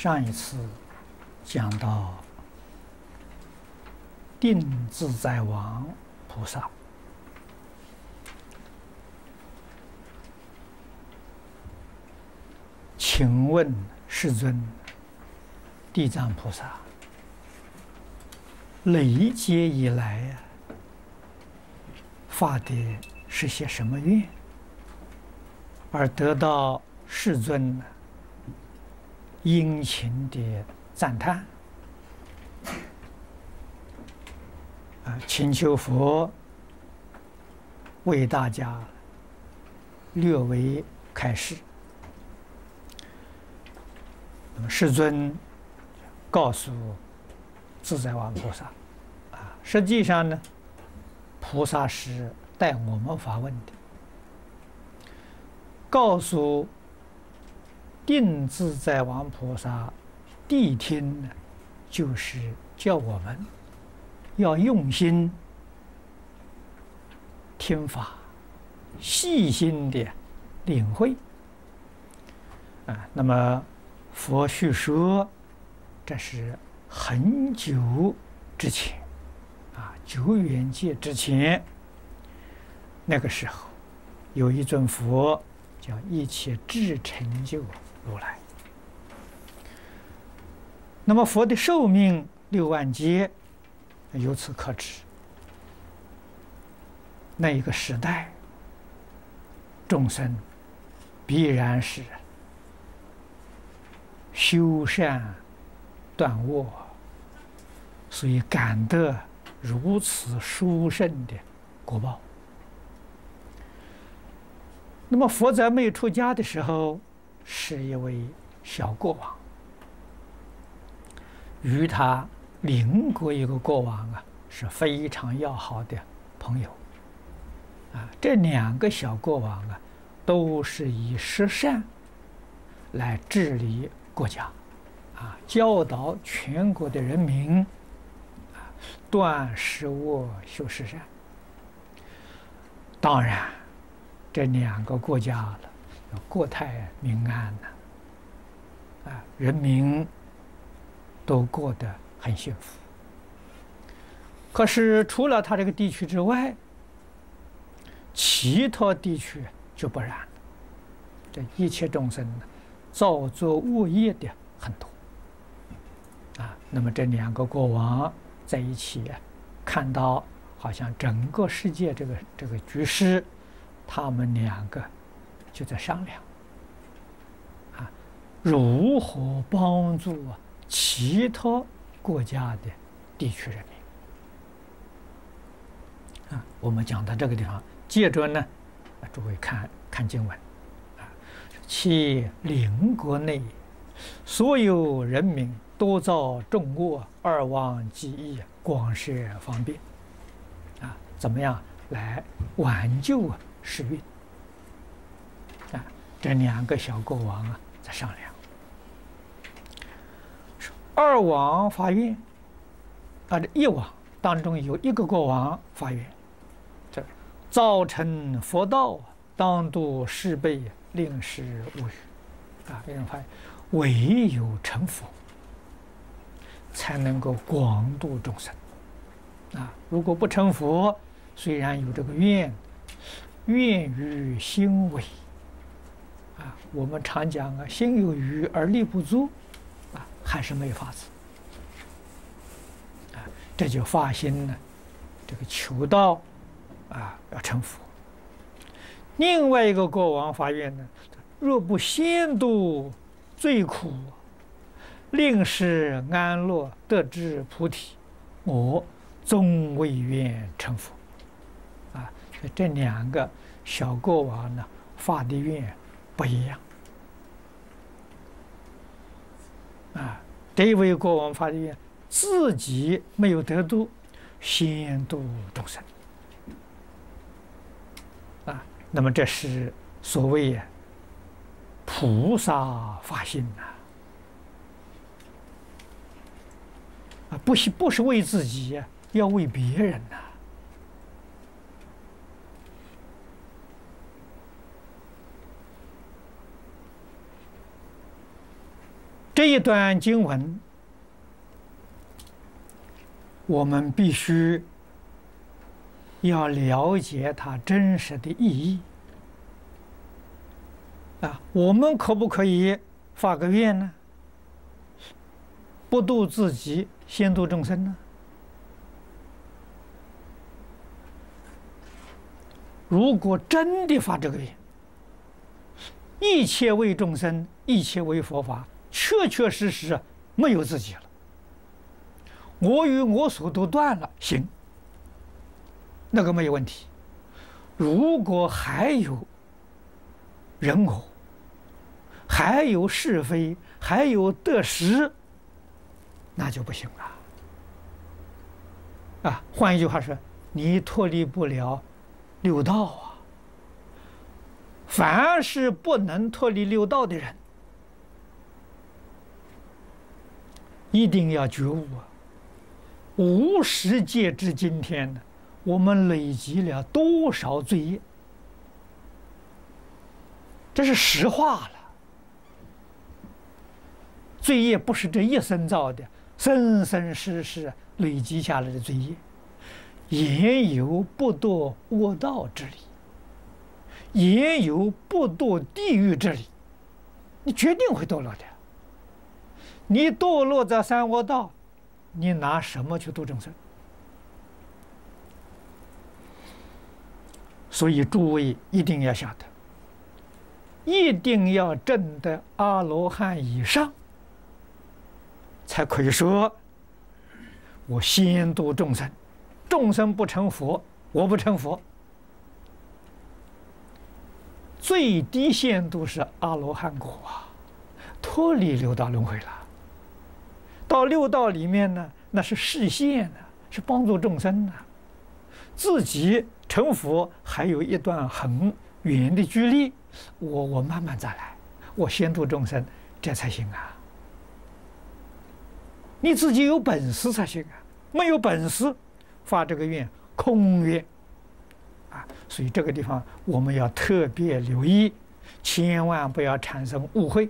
上一次讲到定自在王菩萨，请问世尊，地藏菩萨累劫以来呀，发的是些什么愿，而得到世尊殷勤的赞叹？请求佛为大家略为开示。那么世尊告诉自在王菩萨，实际上呢，菩萨是带我们发问的，告诉定自在王菩萨谛听呢，就是叫我们要用心听法，细心的领会。那么佛叙说，这是很久之前，久远劫之前，那个时候有一尊佛叫一切智成就如来。那么佛的寿命6万劫，由此可知，那一个时代众生必然是修善断恶，所以感得如此殊胜的果报。那么佛在没出家的时候，是一位小国王，与他邻国一个国王是非常要好的朋友。这2个小国王都是以十善来治理国家，教导全国的人民断十恶修十善。当然，这2个国家国泰民安人民都过得很幸福。可是除了他这个地区之外，其他地区就不然了。这一切众生造作恶业的很多那么这2个国王在一起看到好像整个世界这个局势，他们2个就在商量如何帮助其他国家的地区人民。我们讲到这个地方，接着呢，诸位看经文其邻国内所有人民多造众恶，二妄记忆，广设方便怎么样来挽救时运？这2个小国王在商量。二王发愿这一王当中有一个国王发愿，这造成佛道，当度世辈，令时无语有人发现唯有成佛才能够广度众生如果不成佛，虽然有这个愿于心违我们常讲心有余而力不足还是没有法子这就发心呢，这个求道要成佛。另外一个国王发愿呢，若不先度罪苦，令时安乐，得知菩提，我终未愿成佛这2个小国王呢发的愿不一样这一位国王发的愿，自己没有得度，先度众生那么这是所谓菩萨发心不是为自己要为别人这一段经文，我们必须要了解它真实的意义。我们可不可以发个愿呢？不度自己，先度众生呢？如果真的发这个愿，一切为众生，一切为佛法，确确实实没有自己了，我与我所都断了，行，那个没有问题。如果还有人我，还有是非，还有得失，那就不行了。换一句话说，你脱离不了六道啊。凡是不能脱离六道的人，一定要觉悟啊！50劫至今天呢，我们累积了多少罪业？这是实话了。罪业不是这一生造的，生生世世累积下来的罪业，也有不堕恶道之理，也有不堕地狱之理，你决定会堕落的。你堕落在三恶道，你拿什么去度众生？所以诸位一定要晓得，一定要证得阿罗汉以上，才可以说我先度众生，众生不成佛，我不成佛。最低限度是阿罗汉果啊，脱离六道轮回了。到六道里面呢，那是示现呢，是帮助众生呢。自己成佛还有一段很远的距离，我慢慢再来，我先度众生，这才行啊。你自己有本事才行啊，没有本事发这个愿，空愿所以这个地方我们要特别留意，千万不要产生误会。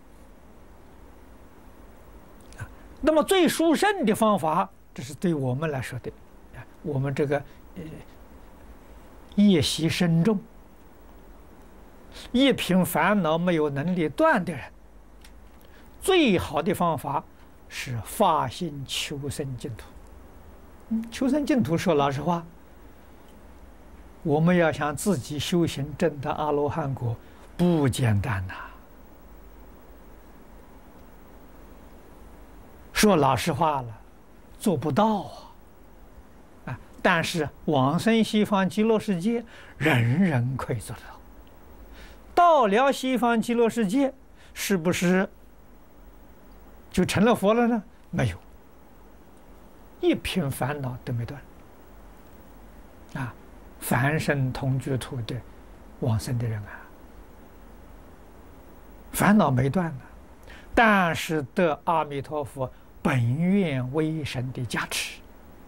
那么最殊胜的方法，这是对我们来说的，我们这个业习深重、一品烦恼没有能力断的人，最好的方法是发心求生净土。求生净土，说老实话，我们要想自己修行证得阿罗汉果，不简单呐。说老实话了，做不到但是往生西方极乐世界，人人可以做得到。到了西方极乐世界，是不是就成了佛了呢？没有，一品烦恼都没断凡生同居土的往生的人烦恼没断但是得阿弥陀佛本愿威神的加持，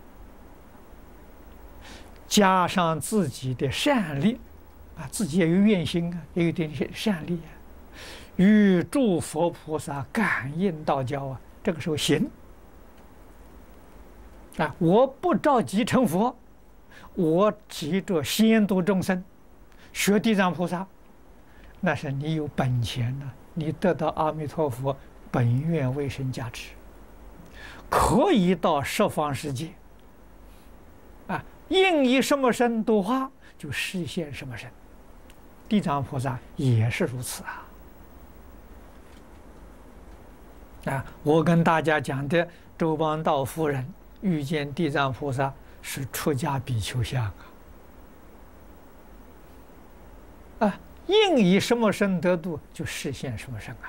加上自己的善力自己也有愿心也有点善力与诸佛菩萨感应道交这个时候行我不着急成佛，我急着先度众生，学地藏菩萨，那是你有本钱你得到阿弥陀佛本愿威神加持，可以到十方世界应以什么身度化，就实现什么身。地藏菩萨也是如此我跟大家讲的周邦道夫人遇见地藏菩萨是出家比丘相应以什么身得度，就实现什么身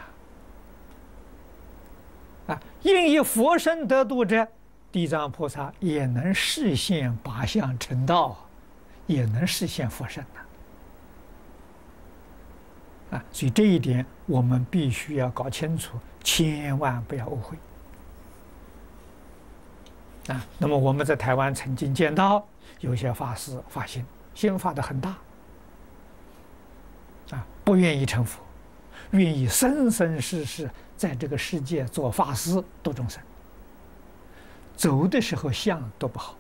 应以佛身得度者，地藏菩萨也能实现八相成道，也能实现佛身所以这一点我们必须要搞清楚，千万不要误会那么我们在台湾曾经见到有些法师发心发得很大不愿意成佛，愿意生生世世在这个世界做法师度众生，走的时候相都不好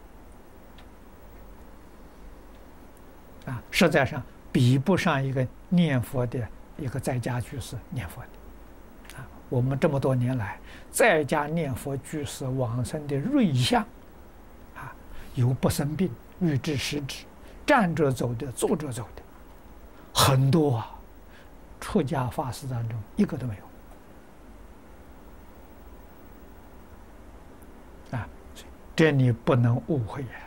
啊，实在上比不上一个念佛的一个在家居士念佛的啊。我们这么多年来，在家念佛居士往生的瑞相啊，有不生病、欲知时止、站着走的、坐着走的，很多啊。出家法师当中一个都没有啊，这你不能误会呀！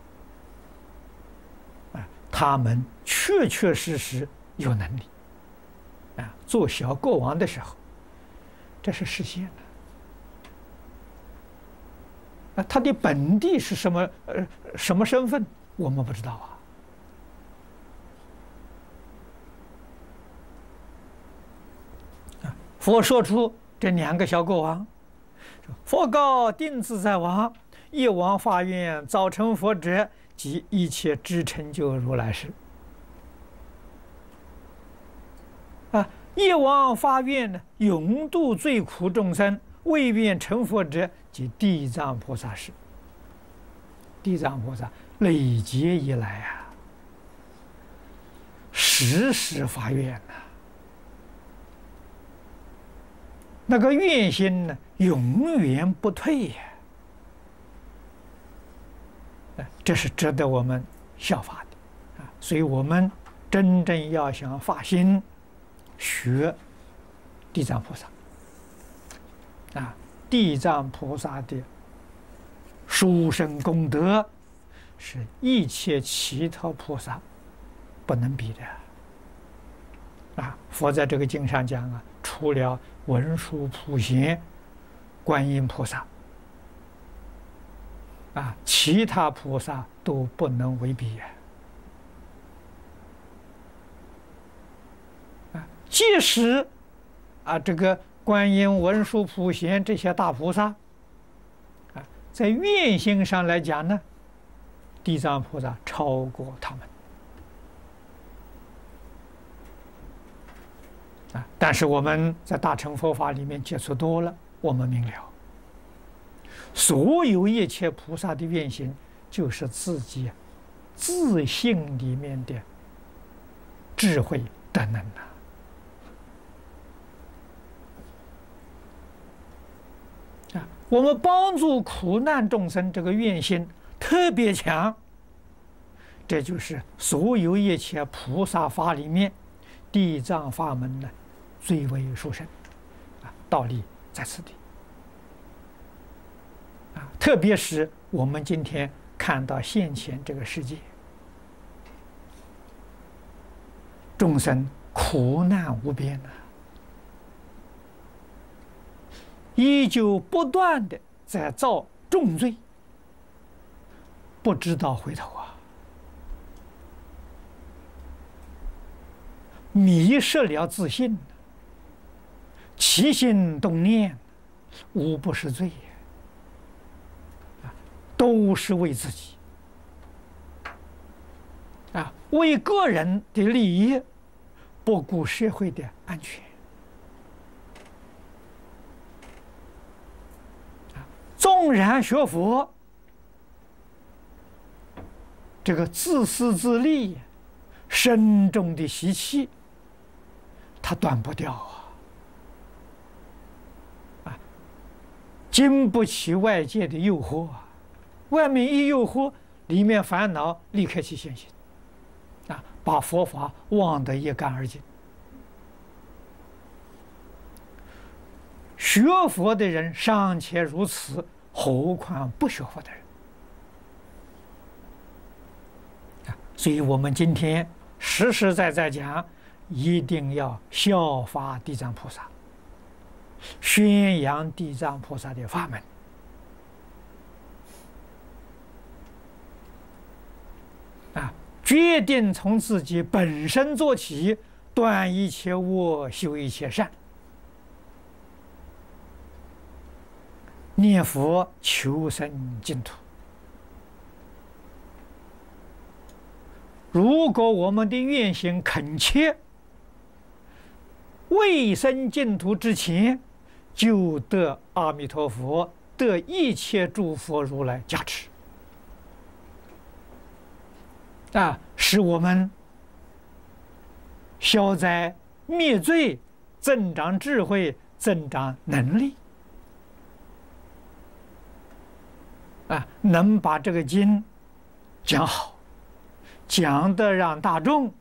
啊，他们确确实实有能力啊，做小国王的时候，这是实现的啊。他的本地是什么什么身份，我们不知道啊。佛说出这2个小国王，佛告定自在王：业王发愿早成佛者，即一切知成就如来世。啊，业王发愿呢，永度罪苦众生，未愿成佛者，即地藏菩萨世。地藏菩萨累劫以来啊，时时发愿呐。那个愿心呢，永远不退呀！这是值得我们效法的啊！所以我们真正要想发心学地藏菩萨啊，地藏菩萨的殊胜功德，是一切其他菩萨不能比的啊！佛在这个经上讲啊，除了文殊普贤、观音菩萨啊，其他菩萨都不能为比呀！啊，即使啊，这个观音、文殊、普贤这些大菩萨啊，在愿心上来讲呢，地藏菩萨超过他们。啊！但是我们在大乘佛法里面接触多了，我们明了，所有一切菩萨的愿行，就是自己自性里面的智慧德能啊！我们帮助苦难众生，这个愿心特别强，这就是所有一切菩萨法里面地藏法门呢最为殊胜啊，道理在此地啊！特别是我们今天看到现前这个世界，众生苦难无边啊，依旧不断的在造重罪，不知道回头啊，迷失了自信，起心动念，无不是罪都是为自己啊，为个人的利益，不顾社会的安全纵然学佛，这个自私自利、深重的习气，它断不掉啊！经不起外界的诱惑啊！外面一诱惑，里面烦恼立刻起现行啊，把佛法忘得一干二净。学佛的人尚且如此，何况不学佛的人啊！所以我们今天实实在在讲，一定要效法地藏菩萨，宣扬地藏菩萨的法门啊！决定从自己本身做起，断一切恶，修一切善。念佛求生净土。如果我们的愿心恳切，未生净土之前， 就得阿弥陀佛得一切诸佛如来加持使我们消灾灭罪，增长智慧，增长能力能把这个经讲好，讲得让大众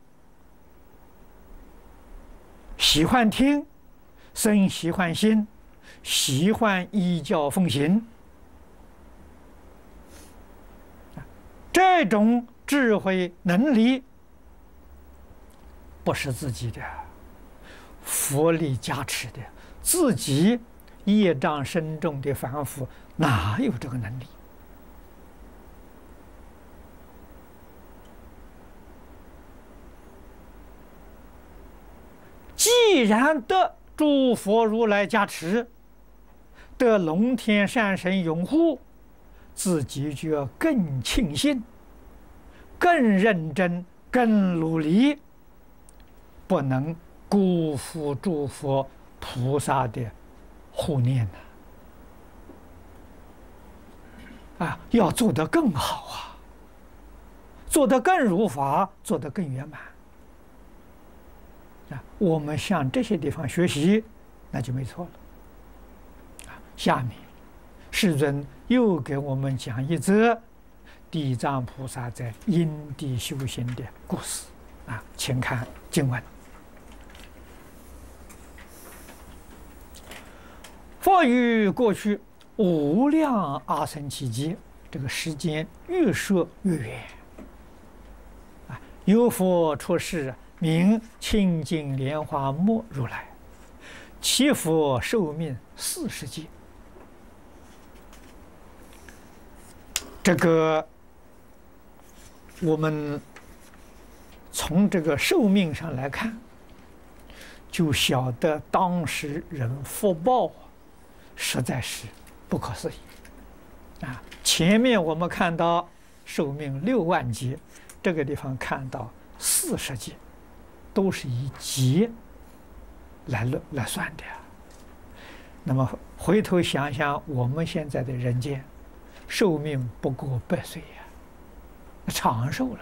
喜欢听，生喜欢心，喜欢依教奉行。这种智慧能力不是自己的，佛力加持的，自己业障深重的凡夫哪有这个能力？既然得诸佛如来加持，得龙天善神拥护，自己就要更庆幸，更认真，更努力，不能辜负诸佛菩萨的护念要做得更好做得更如法，做得更圆满我们向这些地方学习，那就没错了下面世尊又给我们讲一则地藏菩萨在因地修行的故事请看经文。佛于过去无量阿僧祇劫，这个时间越说越远有佛出世，名清净莲华目如来，其佛寿命40劫。这个我们从这个寿命上来看，就晓得当时人福报实在是不可思议前面我们看到寿命6万劫，这个地方看到40劫，都是以劫来算的那么回头想想，我们现在的人间寿命不过100岁长寿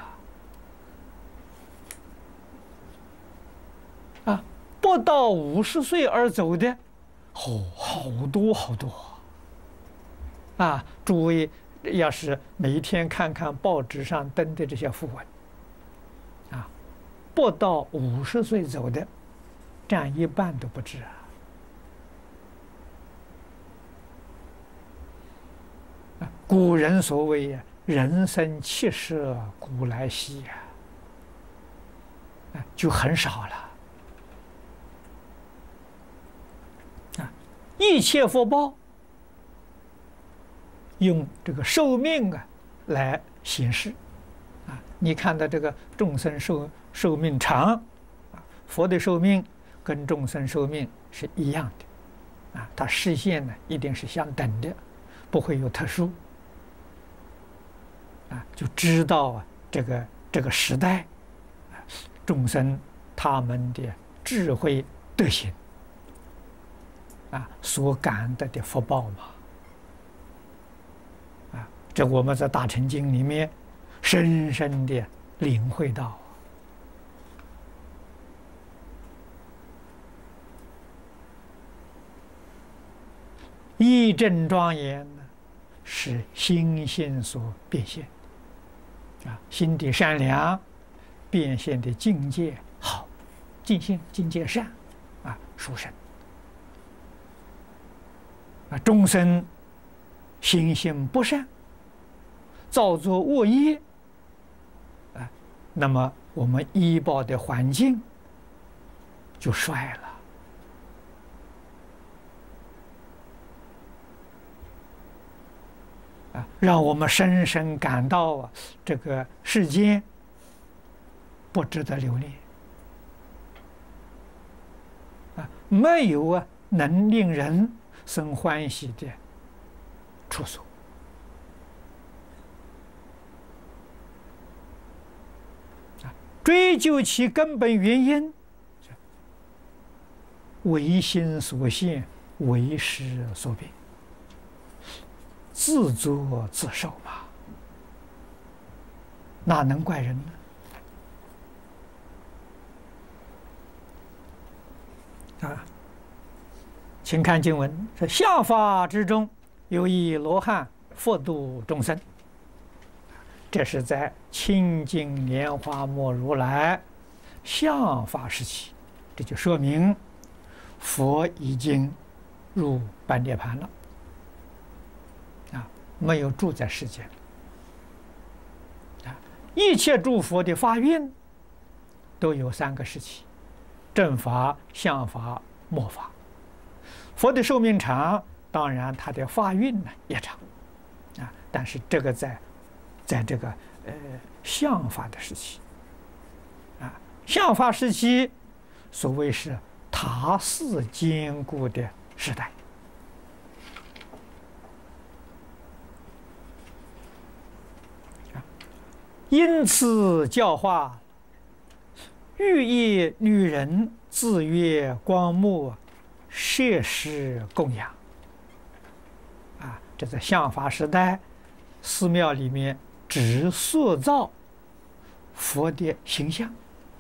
了不到50岁而走的好多好多诸位要是每一天看看报纸上登的这些讣文不到50岁走的占一半都不止古人所谓人生70古来稀就很少了一切福报用这个寿命来显示你看到这个众生寿命长佛的寿命跟众生寿命是一样的它实现呢一定是相等的，不会有特殊就知道这个时代众生他们的智慧德行所感得的福报嘛这我们在大乘经里面深深的领会到义正庄严是心性所变现心地善良变现的境界好，境界善殊胜众生心性不善，造作恶业那么我们依报的环境就衰了让我们深深感到这个世间不值得留恋没有能令人生欢喜的处所追究其根本原因，唯心所现， 为师所病，自作自受嘛，哪能怪人呢？啊，请看经文说：相法之中，有一罗汉佛度众生。这是在清净莲花末如来相法时期，这就说明佛已经入半涅盘了，没有住在世间。一切诸佛的发愿都有3个时期：正法、相法、末法。佛的寿命长，当然他的发愿呢也长，但是这个在这个相法的时期，相法时期，所谓是他寺坚固的时代。因此教化，欲以女人自月光目摄施供养。这在相法时代，寺庙里面只塑造佛的形象，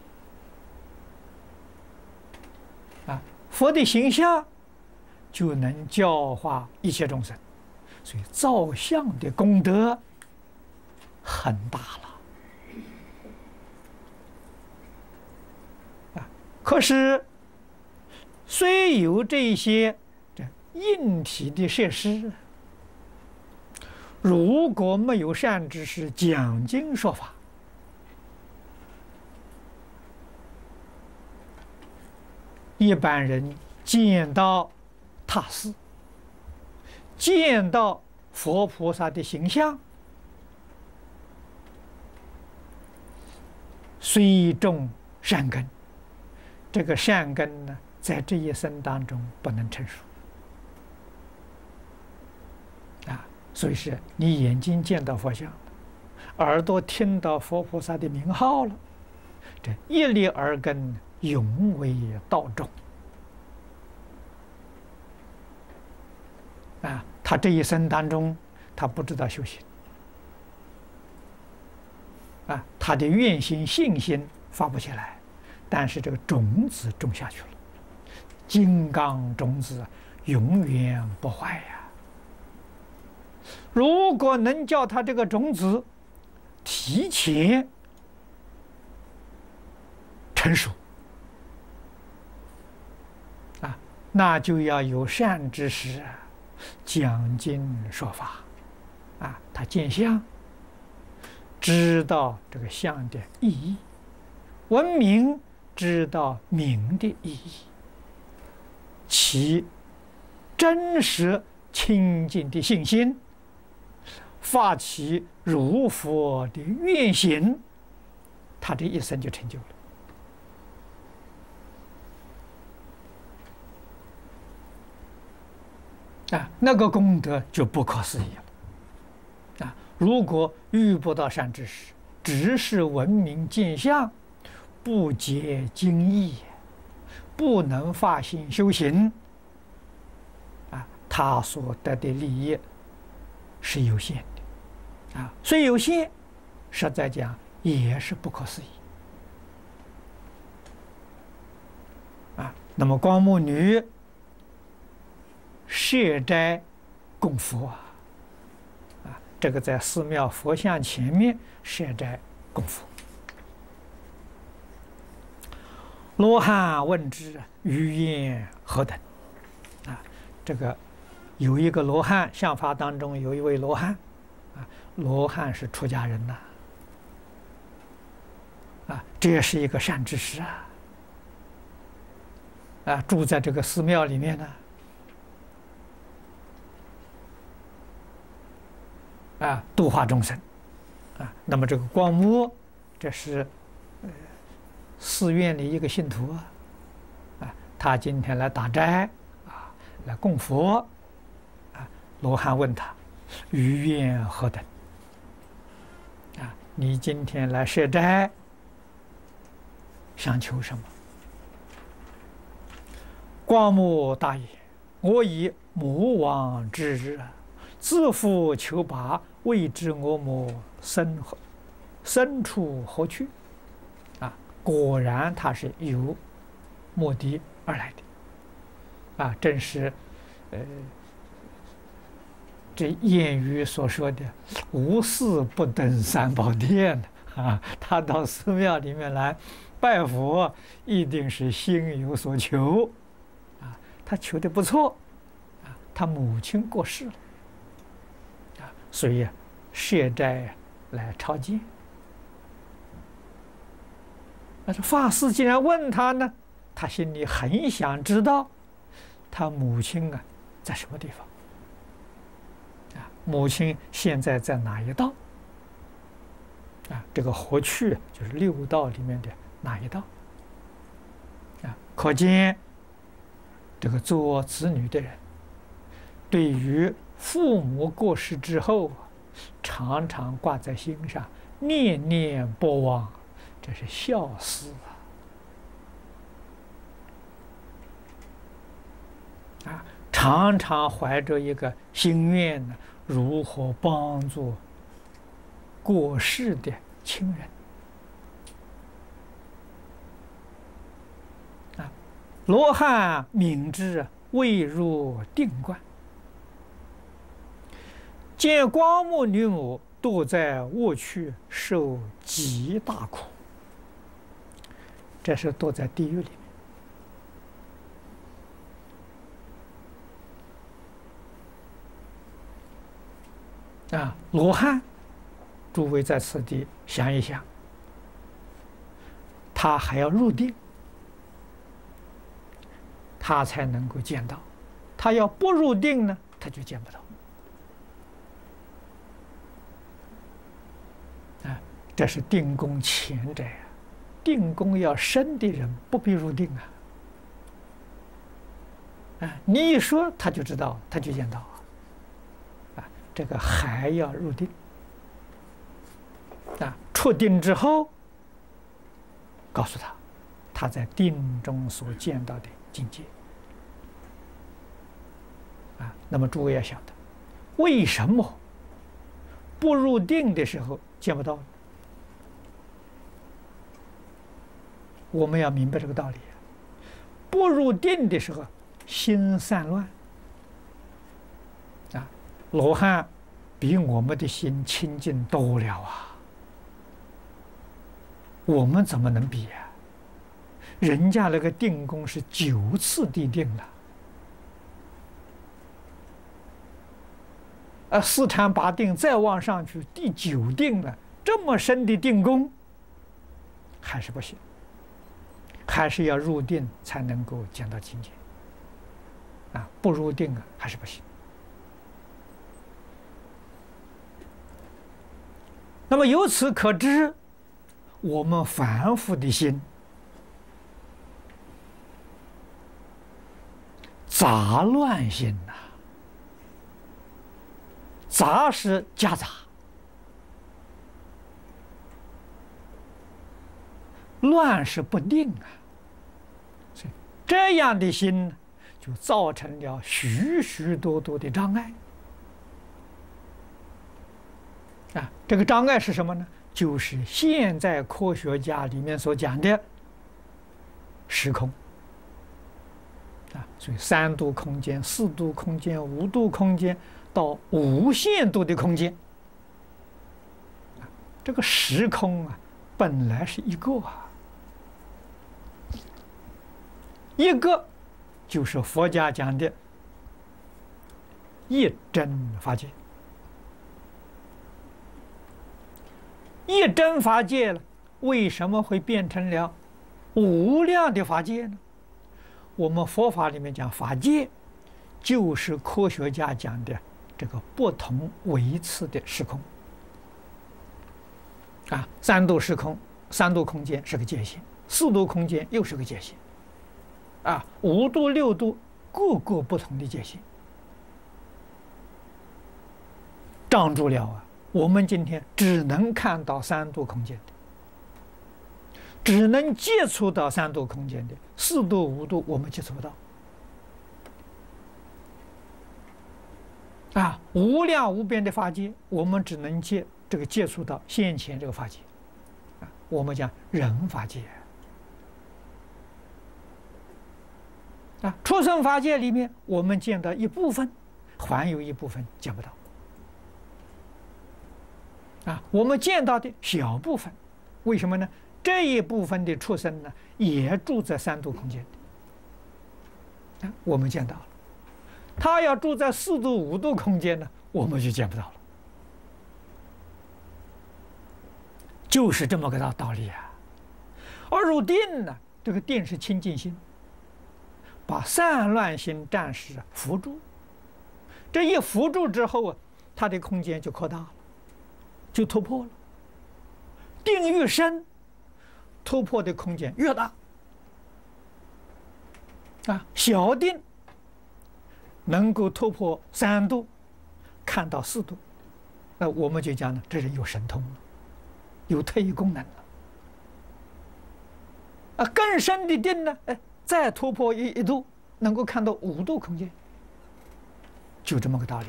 佛的形象就能教化一切众生，所以造像的功德很大了。可是，虽有这些硬体的设施，如果没有善知识讲经说法，一般人见到塔寺，见到佛菩萨的形象，虽种善根，这个善根呢，在这一生当中不能成熟。所以是你眼睛见到佛像，耳朵听到佛菩萨的名号了，这一粒耳根永为道种。他这一生当中，他不知道修行，他的愿心、信心发不起来，但是这个种子种下去了，金刚种子永远不坏呀。如果能叫他这个种子提前成熟，那就要有善知识讲经说法，他见相，知道这个相的意义，闻名知道名的意义，其真实清净的信心，发起如佛的愿行，他这一生就成就了。那个功德就不可思议了。如果遇不到善知识，只是闻名见相，不解经义，不能发心修行，他所得的利益是有限的，虽有限，实在讲也是不可思议。那么光目女设斋供佛这个在寺庙佛像前面设斋供佛。罗汉问之，于愿何等？这个有一个罗汉，相法当中有一位罗汉，罗汉是出家人这也是一个善知识住在这个寺庙里面呢，度化众生那么这个光目，这是寺院的一个信徒他今天来打斋来供佛罗汉问他于愿何等？你今天来设斋，想求什么？光目大言： 我以魔王之日，自负求拔，未知我魔身处何去？啊，果然他是有目的而来的。啊，正是这谚语所说的“无事不登三宝殿”啊，他到寺庙里面来拜佛，一定是心有所求啊。他求的不错啊，他母亲过世了啊，所以设斋来朝见。那这法师既然问他呢，他心里很想知道他母亲啊在什么地方。母亲现在在哪一道？啊，这个何去就是六道里面的哪一道？啊，可见这个做子女的人，对于父母过世之后，常常挂在心上，念念不忘，这是孝思啊！常常怀着一个心愿呢。如何帮助过世的亲人？啊，罗汉明知未入定观，见光目女母堕在卧趣，受极大苦。这是堕在地狱里面。啊，罗汉，诸位在此地想一想，他还要入定，他才能够见到；他要不入定呢，他就见不到。啊，这是定功前者，定功要深的人不必入定啊。啊，你一说他就知道，他就见到。这个还要入定啊！出定之后，告诉他，他在定中所见到的境界啊。那么诸位要晓得，为什么不入定的时候见不到呢？我们要明白这个道理。不入定的时候，心散乱。罗汉比我们的心清净多了啊！我们怎么能比啊？人家那个定功是9次地定了，四禅八定再往上去，第9定了，这么深的定功还是不行，还是要入定才能够见到境界啊！不入定啊，还是不行。那么由此可知，我们凡夫的心杂乱心呐，杂是夹杂，乱是不定啊。所以这样的心就造成了许许多多的障碍。啊，这个障碍是什么呢？就是现在科学家里面所讲的时空啊，所以3度空间、4度空间、5度空间到无限度的空间啊，这个时空啊，本来是一个啊，一个就是佛家讲的一真法界。一真法界了，为什么会变成了无量的法界呢？我们佛法里面讲法界，就是科学家讲的这个不同维次的时空啊，3度时空、3度空间是个界限，4度空间又是个界限啊，5度、6度各个不同的界限，障住了啊。我们今天只能看到3度空间的，只能接触到3度空间的，4度、5度我们接触不到无量无边的法界，我们只能接触到现前这个法界，我们讲人法界。畜生法界里面，我们见到一部分，还有一部分见不到。我们见到的小部分，为什么呢？这一部分的畜生呢，也住在三度空间的，我们见到了。他要住在4度、5度空间呢，我们就见不到了。就是这么个道理啊。而入定呢，这个定是清净心，把散乱心暂时扶住。这一扶住之后它的空间就扩大了，就突破了。定越深，突破的空间越大。小定能够突破3度，看到4度，那我们就讲呢，这人有神通了，有特异功能了。更深的定呢，再突破一度，能够看到5度空间，就这么个道理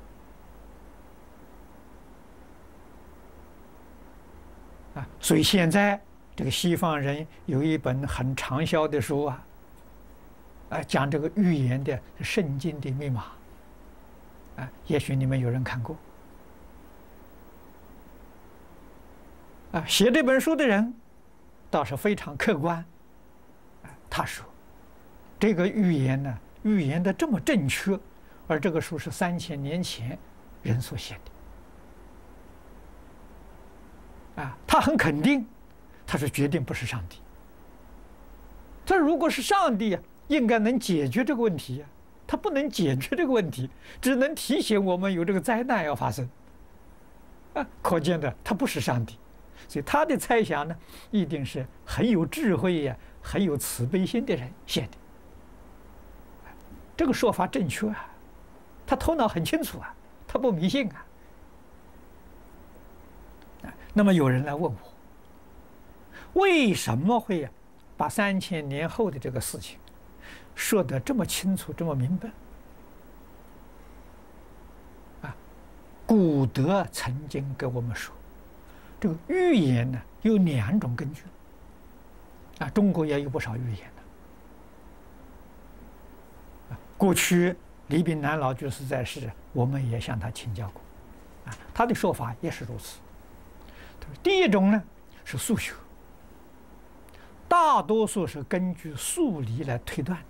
所以现在这个西方人有一本很畅销的书讲这个预言的圣经的密码，也许你们有人看过。写这本书的人倒是非常客观。他说，这个预言呢，预言的这么正确，而这个书是3000年前人所写的。他很肯定，他说决定不是上帝。他如果是上帝应该能解决这个问题他不能解决这个问题，只能提醒我们有这个灾难要发生。可见的他不是上帝，所以他的猜想呢，一定是很有智慧很有慈悲心的人写的。这个说法正确他头脑很清楚他不迷信那么有人来问我，为什么会把3000年后的这个事情说得这么清楚，这么明白？古德曾经跟我们说，这个预言呢有2种根据。中国也有不少预言过去李炳南老居士在世，我们也向他请教过，他的说法也是如此。第一种呢是数学，大多数是根据数理来推断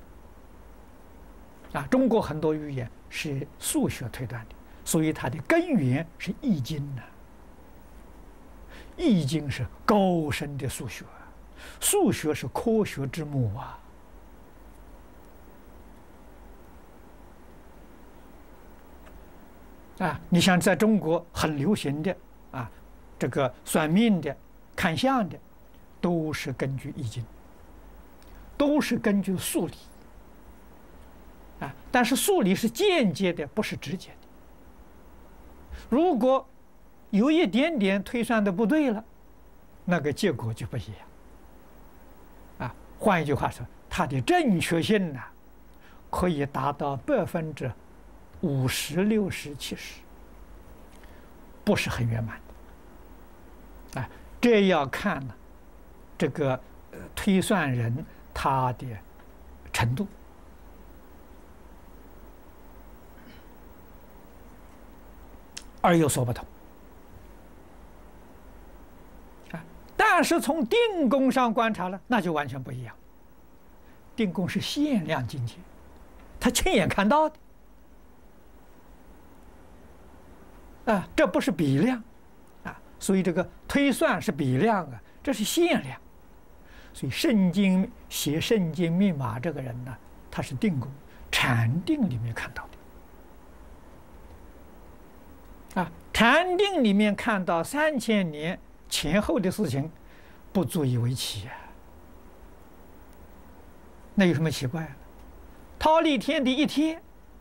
的。中国很多预言是数学推断的，所以它的根源是《易经》呢。《易经》是高深的数学，数学是科学之母你像在中国很流行的这个算命的、看相的，都是根据《易经》，都是根据数理但是数理是间接的，不是直接的。如果有一点点推算的不对了，那个结果就不一样换一句话说，它的正确性呢，可以达到50%、60%、70%，不是很圆满的。这要看呢，这个推算人他的程度。而有所不同但是从定功上观察了，那就完全不一样。定功是限量境界，他亲眼看到的这不是比量所以这个推算是比量这是限量。所以写圣经密码这个人呢，他是定功，禅定里面看到的禅定里面看到3000年前后的事情，不足以为奇那有什么奇怪忉利天的一天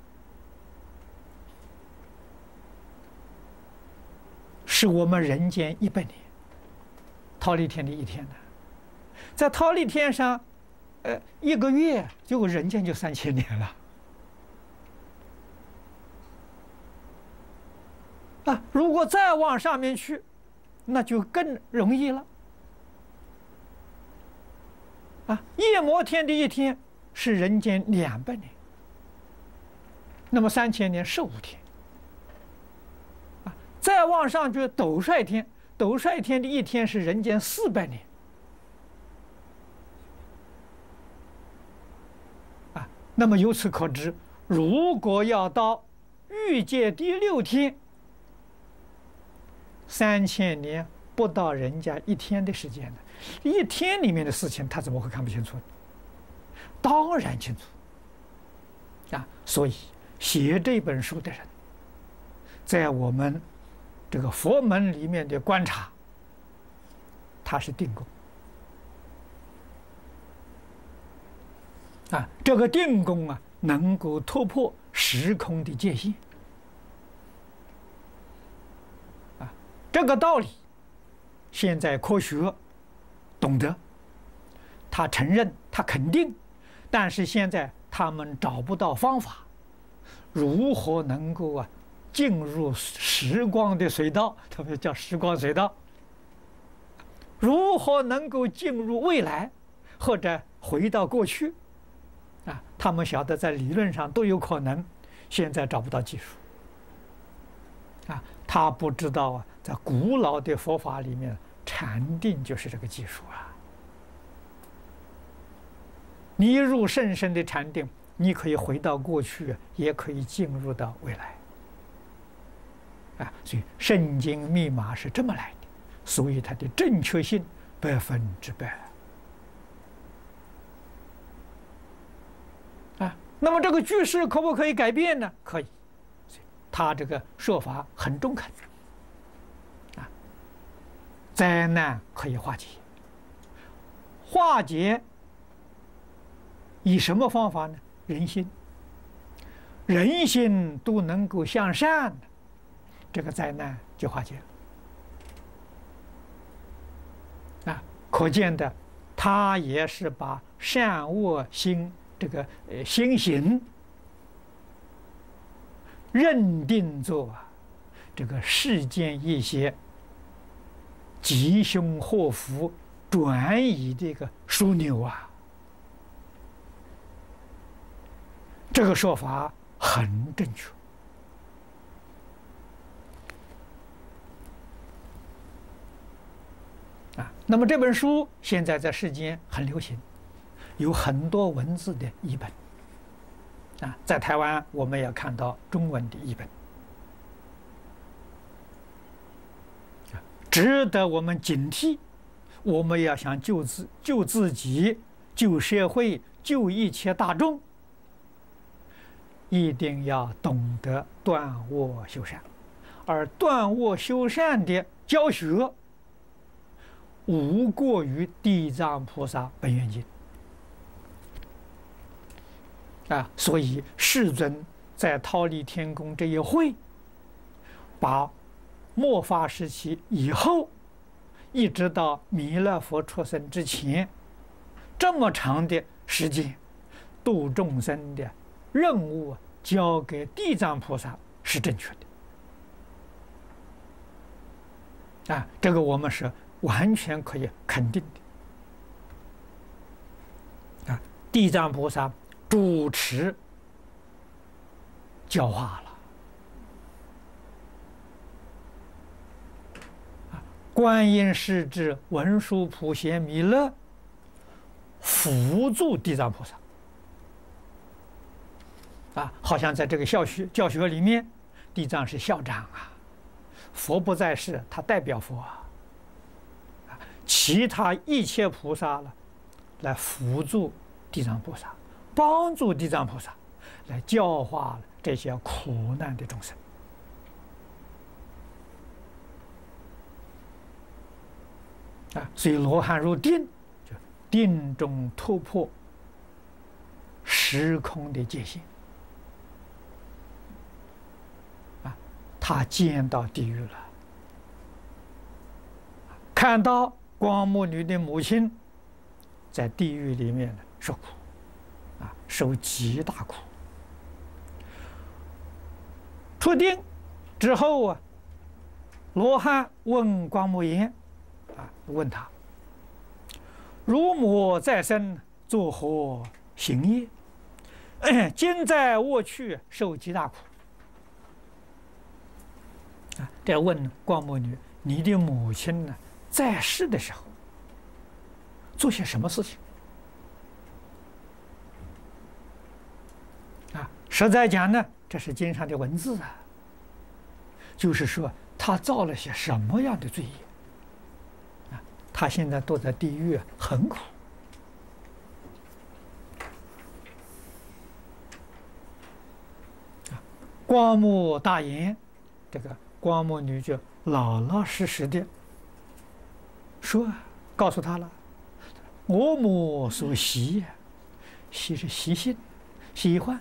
是我们人间100年，忉利天的一天呢，在忉利天上1个月，结果人间就3000年了啊，如果再往上面去，那就更容易了。啊，夜摩天的一天是人间200年，那么3000年15天。啊，再往上去斗率天，斗率天的一天是人间400年。啊，那么由此可知，如果要到欲界第6天，3000年不到人家1天的时间呢，1天里面的事情他怎么会看不清楚呢？当然清楚。啊，所以写这本书的人，在我们这个佛门里面的观察，他是定功。啊，这个定功啊，能够突破时空的界限。啊，这个道理，现在科学懂得，他承认，他肯定，但是现在他们找不到方法，如何能够进入时光的隧道，特别叫时光隧道，如何能够进入未来，或者回到过去，啊，他们晓得在理论上都有可能，现在找不到技术。啊，他不知道在古老的佛法里面，禅定就是这个技术啊。你一入甚深的禅定，你可以回到过去，也可以进入到未来。啊，所以圣经密码是这么来的，所以它的正确性100%。啊，那么这个句式可不可以改变呢？可以，他这个说法很中肯。啊，灾难可以化解，化解以什么方法呢？人心，人心都能够向善，这个灾难就化解了。啊，可见的，他也是把善恶心这个心行认定作这个世间一些吉凶祸福转移的一个枢纽啊。这个说法很正确。啊，那么这本书现在在世间很流行，有很多文字的译本。啊，在台湾我们也看到中文的译本，值得我们警惕。我们要想救自己、救社会、救一切大众，一定要懂得断恶修善，而断恶修善的教学，无过于地藏菩萨本愿经。啊，所以世尊在忉利天宫这一会，把末法时期以后，一直到弥勒佛出生之前，这么长的时间，度众生的任务交给地藏菩萨是正确的。啊，这个我们是完全可以肯定的。啊，地藏菩萨主持教化了，观音势至文殊普贤弥勒辅助地藏菩萨。啊，好像在这个教学里面，地藏是校长啊，佛不在世，他代表佛啊，其他一切菩萨了，来辅助地藏菩萨，帮助地藏菩萨，来教化这些苦难的众生。啊，所以罗汉入定，就定中突破时空的界限。啊，他见到地狱了，看到光目女的母亲在地狱里面受苦，啊，受极大苦。出定之后啊， 罗汉问光目言，问他：如母再生，作何行业？今在我去，受极大苦。这问光目女：你的母亲呢，在世的时候做些什么事情？实在讲呢，这是经上的文字啊，就是说他造了些什么样的罪业他现在都在地狱很苦。光目大言，这个光目女就老老实实的说，告诉他了：我母所喜，喜是习性，喜欢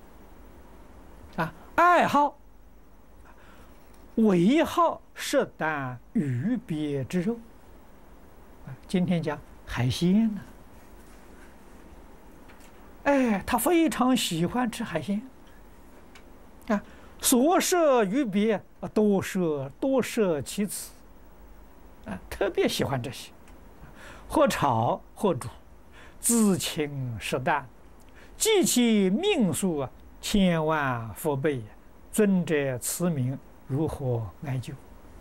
爱好，唯好食啖鱼鳖之肉。今天讲海鲜呢，他非常喜欢吃海鲜所摄鱼鳖多摄其子特别喜欢这些，或炒或煮，自请食啖，记其命数千万佛倍，尊者慈名，如何哀救？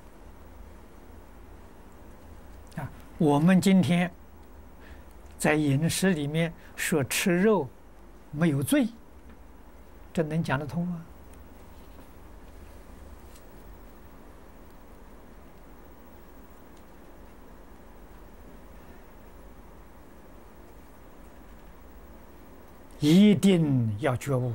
我们今天在饮食里面说吃肉没有罪，这能讲得通吗？一定要觉悟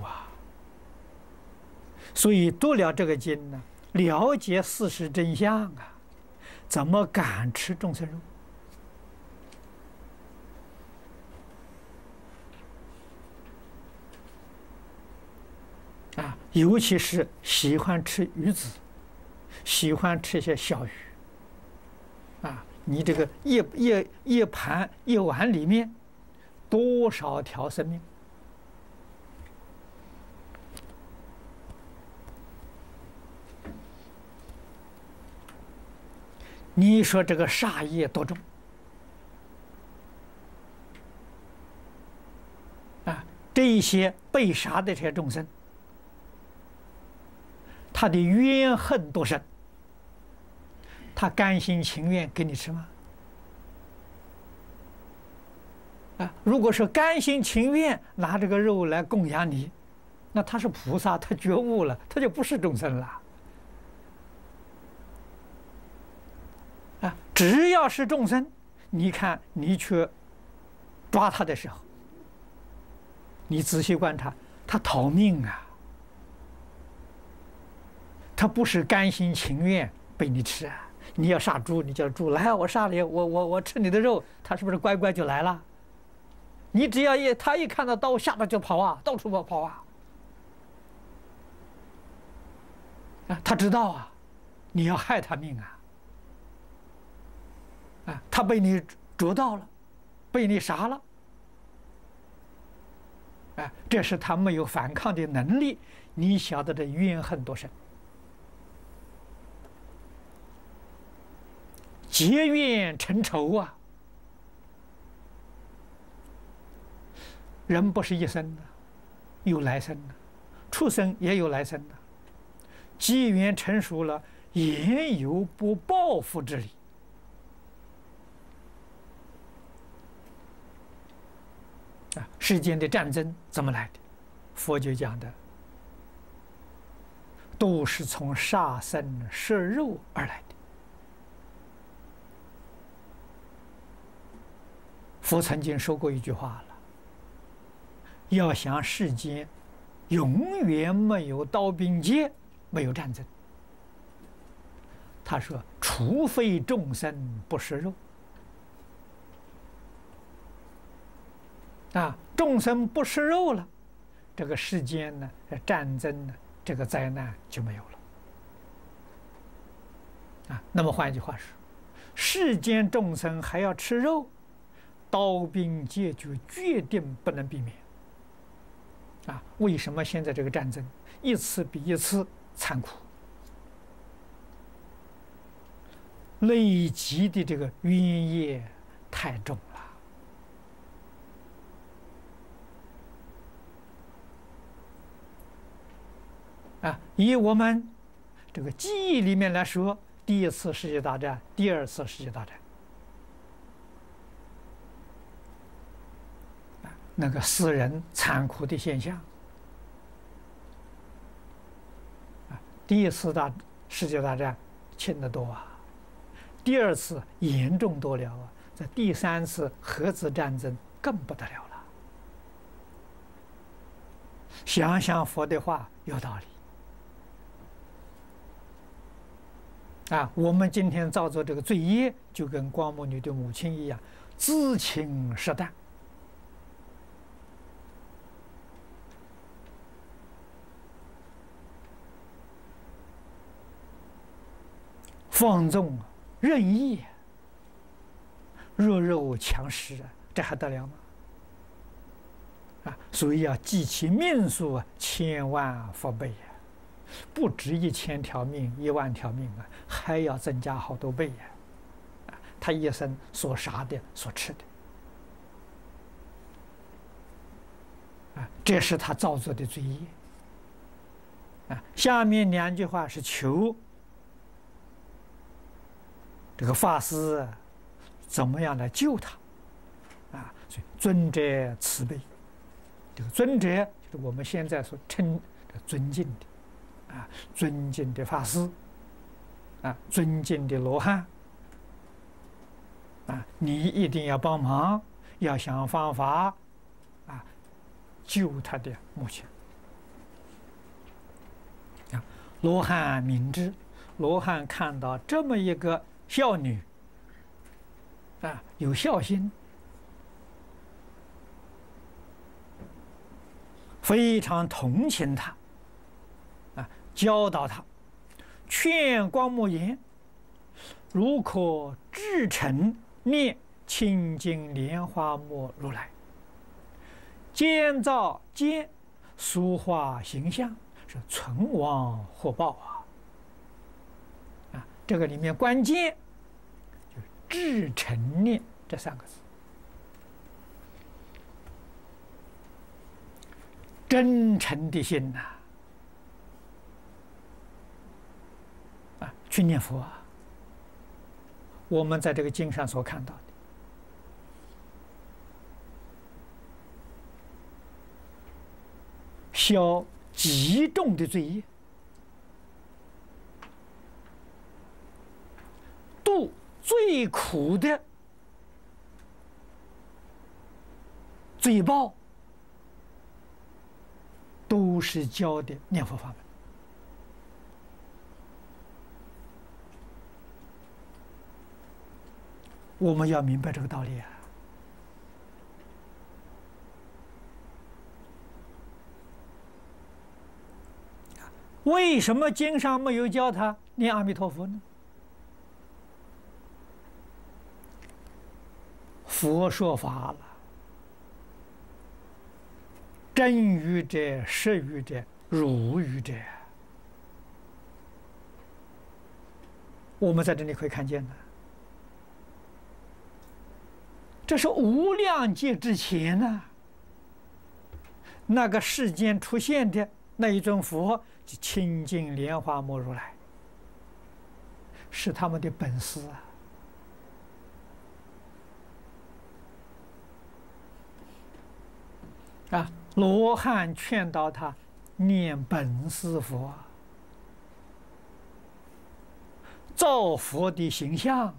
所以读了这个经呢，了解事实真相怎么敢吃众生肉？尤其是喜欢吃鱼子，喜欢吃一些小鱼你这个一盘一碗里面多少条生命？你说这个杀业多重这一些被杀的这些众生，他的冤恨多深？他甘心情愿给你吃吗？如果是甘心情愿拿这个肉来供养你，那他是菩萨，他觉悟了，他就不是众生了。只要是众生，你看你去抓他的时候，你仔细观察，他逃命他不是甘心情愿被你吃你要杀猪，你叫猪来，我杀你，我吃你的肉，他是不是乖乖就来了？你只要他一看到刀，吓得就跑到处跑他知道你要害他命他被你捉到了，被你杀了这是他没有反抗的能力，你晓得这怨恨多深？结怨成仇人不是一生的，有来生的，畜生也有来生的，机缘成熟了，也有不报复之理世间的战争怎么来的？佛就讲的，都是从杀生摄肉而来的。佛曾经说过一句话了：要想世间永远没有刀兵劫，没有战争，他说，除非众生不食肉。众生不食肉了，这个世间呢，战争呢，这个灾难就没有了。那么换一句话说，世间众生还要吃肉，刀兵劫就决定不能避免。为什么现在这个战争一次比一次残酷？ 累积的这个冤业太重了啊！以我们这个记忆里面来说，第一次世界大战、第二次世界大战，那个死人残酷的现象，第一次世界大战轻得多啊，第二次严重多了啊，这第三次核子战争更不得了了。想想佛的话有道理啊！我们今天造作这个罪业，就跟光目女的母亲一样，自轻设担。放纵任意，弱肉强食啊，这还得了吗？啊，所以要记其命数啊，千万福倍呀，不止1000条命、10000条命啊，还要增加好多倍呀！啊，他一生所杀的、所吃的，啊，这是他造作的罪业。啊，下面2句话是求这个法师怎么样来救他啊？所以尊者慈悲，这个尊者就是我们现在所称尊敬的啊，尊敬的法师啊，尊敬的罗汉啊，你一定要帮忙，要想方法啊，救他的母亲啊。罗汉明知，罗汉看到这么一个孝女啊，有孝心，非常同情她啊，教导她，劝光目言：如可至诚念清净莲花目如来，建造见塑化形象，是存亡获报啊！这个里面关键就是至诚念这3个字，真诚的心呐，啊，去念佛啊！我们在这个经上所看到的，消极重的罪业，度最苦的罪报，都是教的念佛法门。我们要明白这个道理啊！为什么经上没有教他念阿弥陀佛呢？佛说法了，真语者、实语者、如语者，我们在这里可以看见的。这是无量劫之前呢，那个世间出现的那一尊佛，即清净莲花目如来，是他们的本师啊！罗汉劝导他念本师佛，造佛的形象，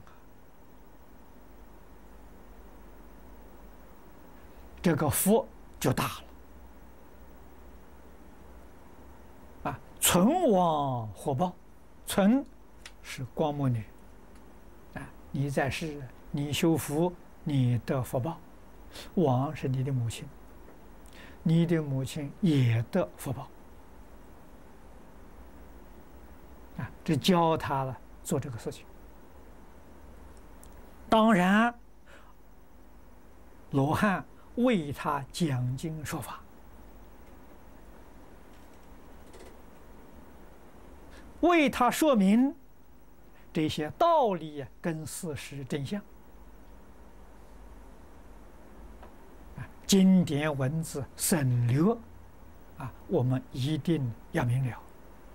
这个福就大了啊！存亡获报，存是光目女啊，你在世，你修福，你得福报；亡是你的母亲，你的母亲也得福报啊！这教他了做这个事情。当然，罗汉为他讲经说法，为他说明这些道理跟事实真相。经典文字省略我们一定要明了。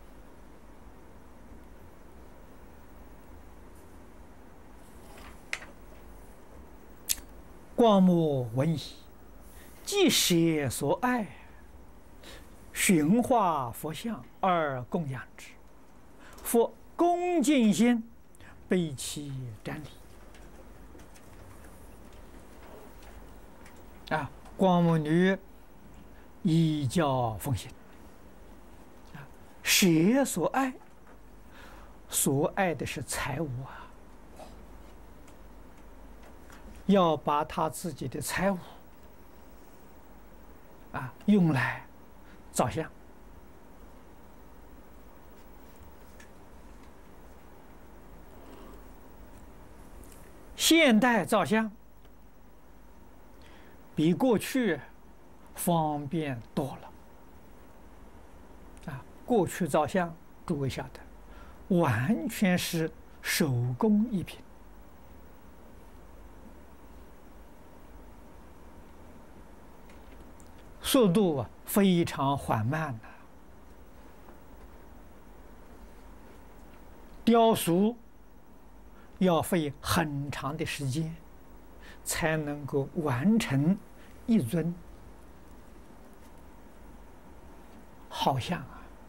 光目闻已，即舍所爱，寻化佛像而供养之，佛恭敬心，悲其瞻礼。光目女依教奉行，舍所爱，所爱的是财物要把他自己的财物用来造像。现代造像比过去方便多了过去造像，诸位晓得，完全是手工艺品，速度非常缓慢雕塑要费很长的时间才能够完成一尊好像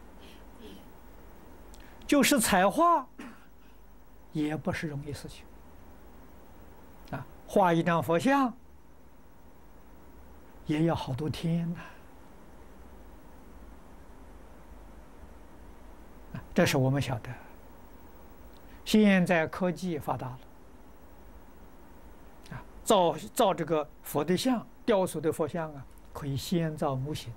就是彩画也不是容易事情画一张佛像也要好多天这是我们晓得。现在科技发达了造这个佛的像，雕塑的佛像可以先造模型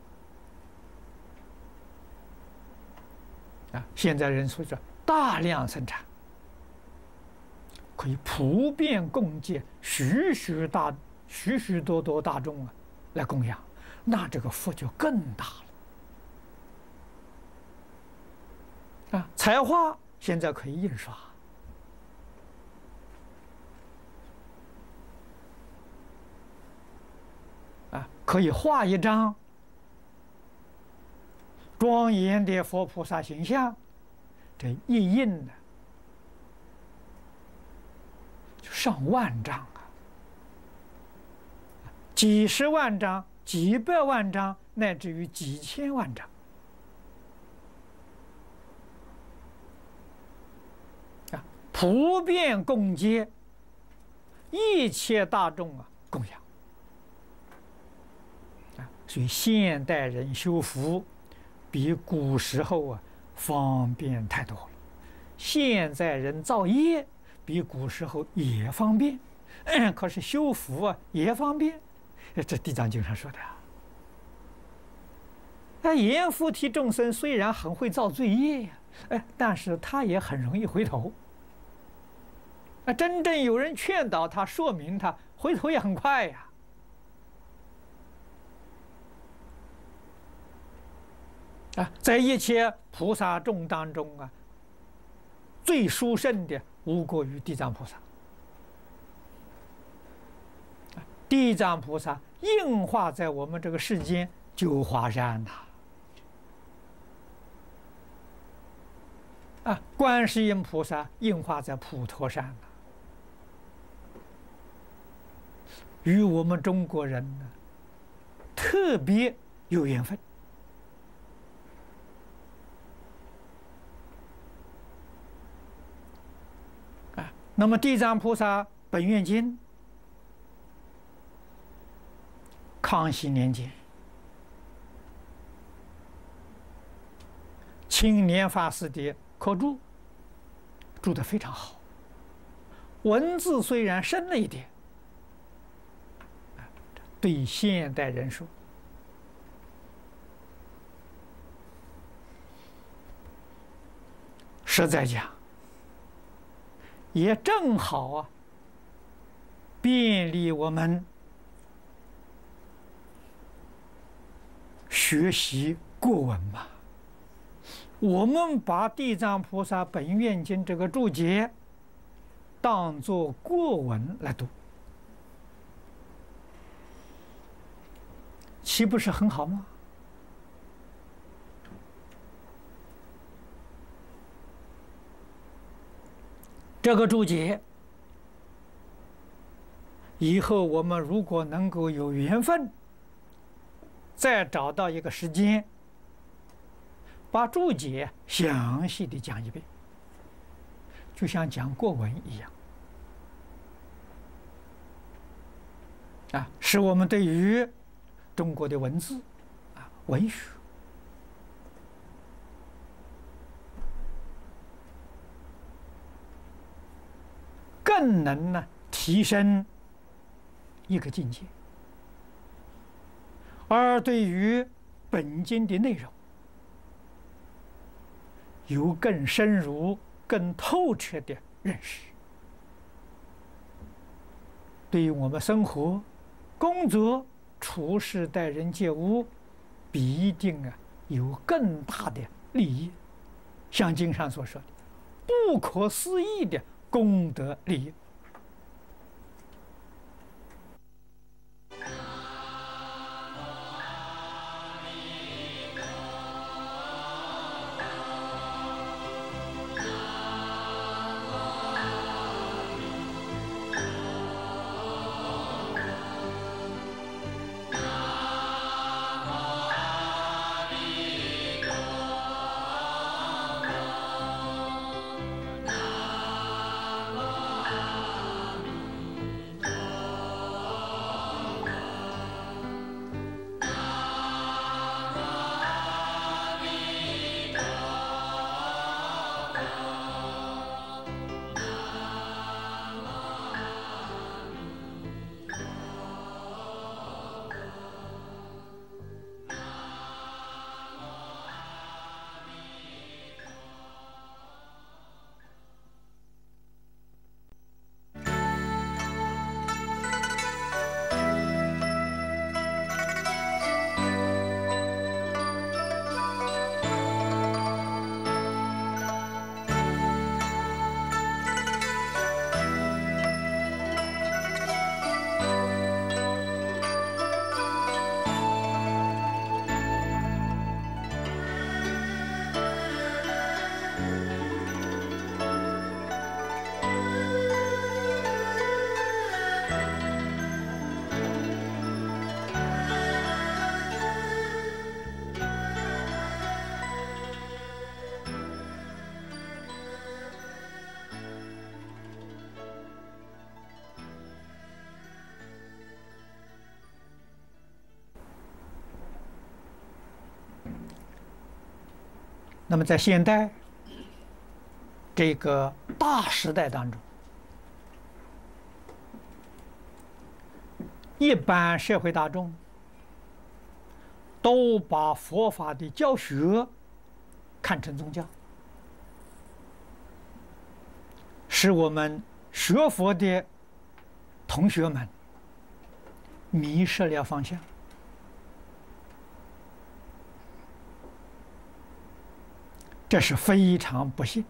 现在人说大量生产，可以普遍供给许许多多大众来供养，那这个福就更大了彩画现在可以印刷可以画一张庄严的佛菩萨形象，这一印就上万张几十万张、几百万张，乃至于几千万张普遍供给一切大众供养所以现代人修福比古时候方便太多了。现在人造业比古时候也方便，可是修福也方便。这地藏经上说的阎浮提众生虽然很会造罪业但是他也很容易回头。真正有人劝导他、说明他，回头也很快在一切菩萨众当中最殊胜的无过于地藏菩萨。地藏菩萨应化在我们这个世间九华山观世音菩萨应化在普陀山与我们中国人特别有缘分。那么地藏菩萨本愿经，康熙年间青莲法师的刻注，注得非常好，文字虽然深了一点，对现代人说，实在讲也正好便利我们学习过文嘛。我们把地藏菩萨本愿经这个注解当作国文来读，岂不是很好吗？这个注解，以后我们如果能够有缘分，再找到一个时间，把注解详细的讲一遍，就像讲国文一样，使我们对于中国的文字、文学更能提升一个境界，而对于本经的内容有更深入、更透彻的认识，对于我们生活、工作、处事、待人接物，必定有更大的利益。像经上所说的，不可思议的功德利益。那么在现代这个大时代当中，一般社会大众都把佛法的教学看成宗教，使我们学佛的同学们迷失了方向。这是非常不幸。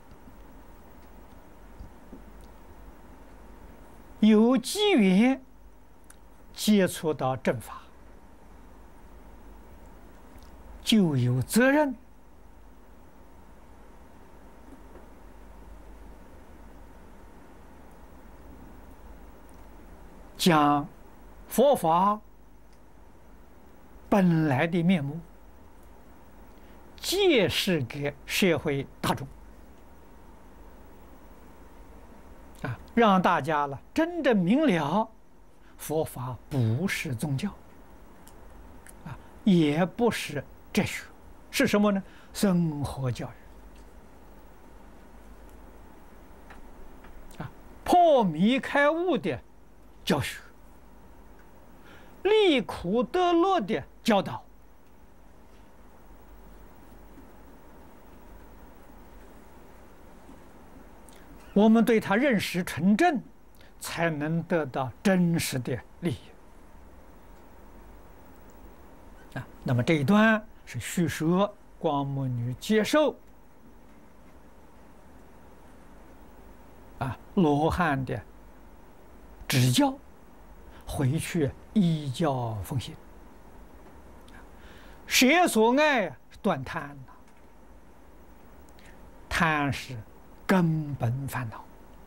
有机缘接触到正法，就有责任将佛法本来的面目揭示给社会大众，让大家真正明了，佛法不是宗教，也不是哲学，是什么呢？生活教育，破迷开悟的教学，离苦得乐的教导。我们对他认识纯正，才能得到真实的利益。那么这一段是叙说光目女接受罗汉的指教，回去依教奉行。舍所爱，断贪呐。贪是根本烦恼，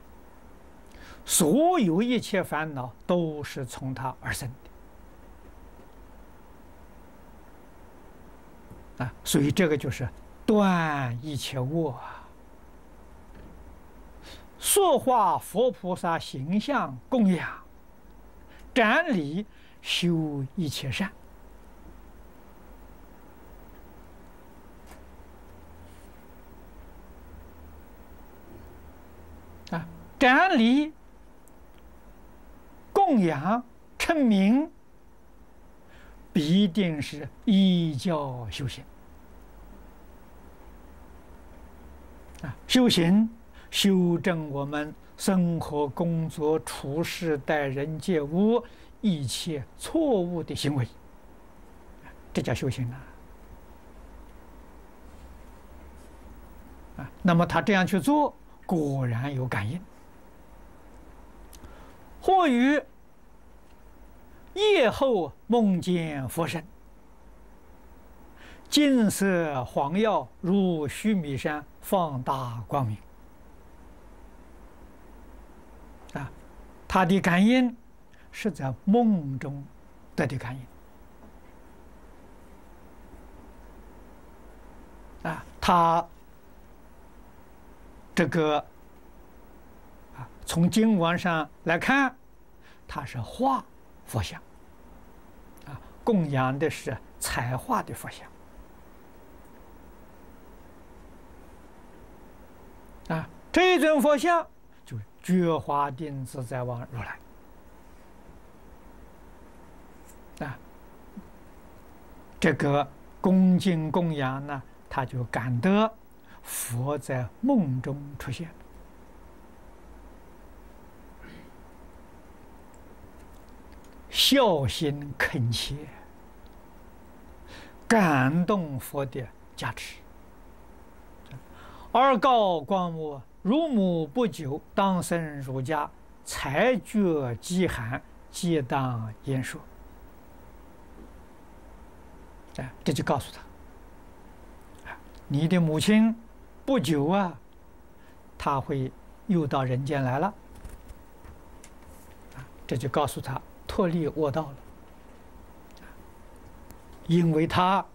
所有一切烦恼都是从它而生的啊！所以这个就是断一切恶啊。塑化佛菩萨形象供养，展礼修一切善。啊，展礼、供养、称名，必定是依教修行。啊，修行。修正我们生活、工作、处事、待人接物一切错误的行为，这叫修行啊！那么他这样去做，果然有感应。或于夜后梦见佛身，金色晃耀，如须弥山放大光明。他的感应是在梦中得的感应啊，他这个从经文上来看，他是画佛像啊，供养的是彩画的佛像啊，这一尊佛像。就是觉华定自在王如来啊，这个恭敬供养呢，他就感得佛在梦中出现，孝心恳切，感动佛的加持，而告光目。如母不久，当生儒家，才觉饥寒，皆当言说。这就告诉他，你的母亲不久啊，她会又到人间来了。这就告诉他脱离恶道了，因为他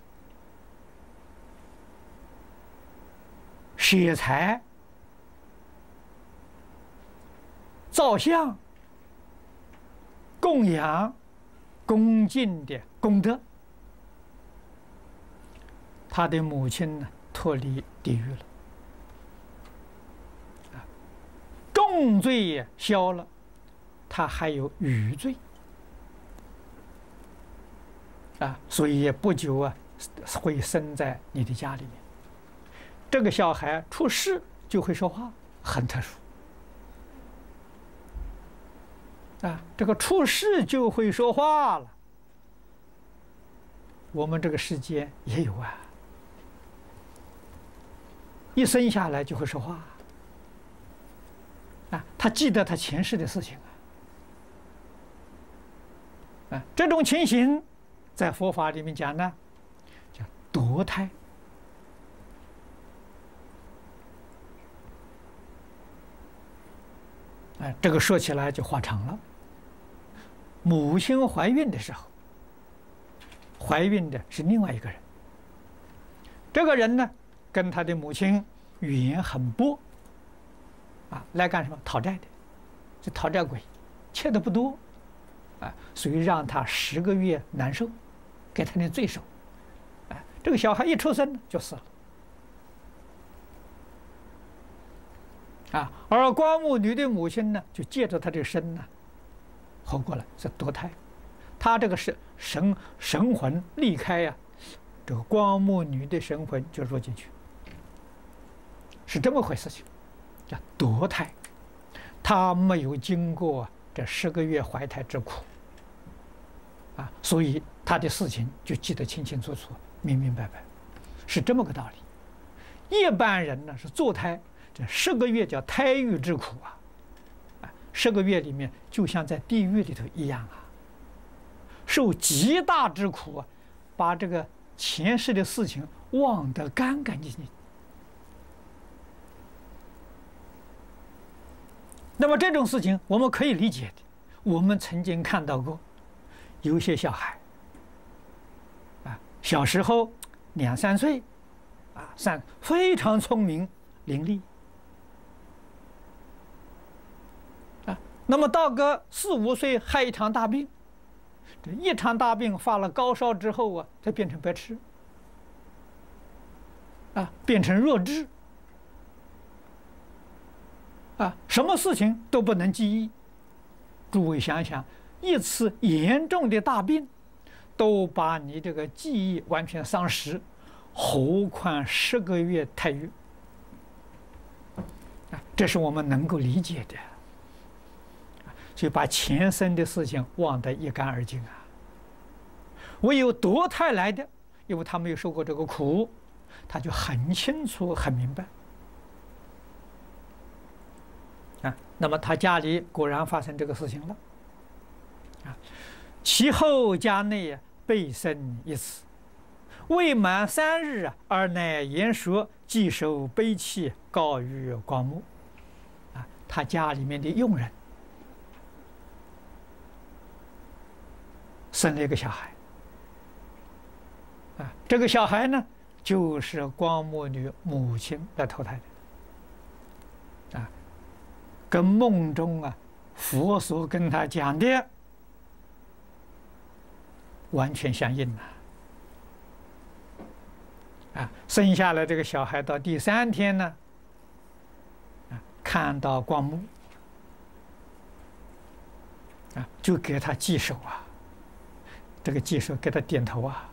舍财。造像、供养、恭敬的功德，他的母亲呢脱离地狱了，重罪也消了，他还有余罪啊，所以不久啊会生在你的家里面。这个小孩出世就会说话，很特殊。这个出世就会说话了，我们这个世界也有啊，一生下来就会说话他记得他前世的事情这种情形在佛法里面讲呢，叫堕胎这个说起来就话长了。母亲怀孕的时候，怀孕的是另外一个人，这个人呢跟他的母亲缘很薄来干什么？讨债的，是讨债鬼，欠的不多所以让他10个月难受，给他点罪受这个小孩一出生就死了而光目女的母亲呢，就借着他这个身呢活过来，是堕胎。他这个是神魂离开这个光目女的神魂就入进去，是这么回事情，叫堕胎。他没有经过这10个月怀胎之苦所以他的事情就记得清清楚楚、明明白白，是这么个道理。一般人呢是堕胎，这10个月叫胎育之苦 10个月里面，就像在地狱里头一样啊，受极大之苦啊，把这个前世的事情忘得干干净净。那么这种事情我们可以理解的，我们曾经看到过，有些小孩啊，小时候2、3岁啊，非常聪明伶俐啊，那么到个4、5岁害一场大病，这一场大病发了高烧之后啊，再变成白痴啊，变成弱智。啊，什么事情都不能记忆。诸位想想，一次严重的大病，都把你这个记忆完全丧失，何况10个月太狱？啊，这是我们能够理解的。就把前生的事情忘得一干二净啊。唯有堕胎来的，因为他没有受过这个苦，他就很清楚、很明白。啊，那么他家里果然发生这个事情了，啊，其后家内备生一子，未满3日而乃言说，即收悲器，告于光目。啊，他家里面的佣人生了一个小孩，啊，这个小孩呢，就是光目女母亲来投胎的，啊。跟梦中啊，佛所跟他讲的完全相应了。啊，生下来这个小孩到第3天呢，啊，看到光目，啊，就给他稽首啊，这个稽首给他点头啊，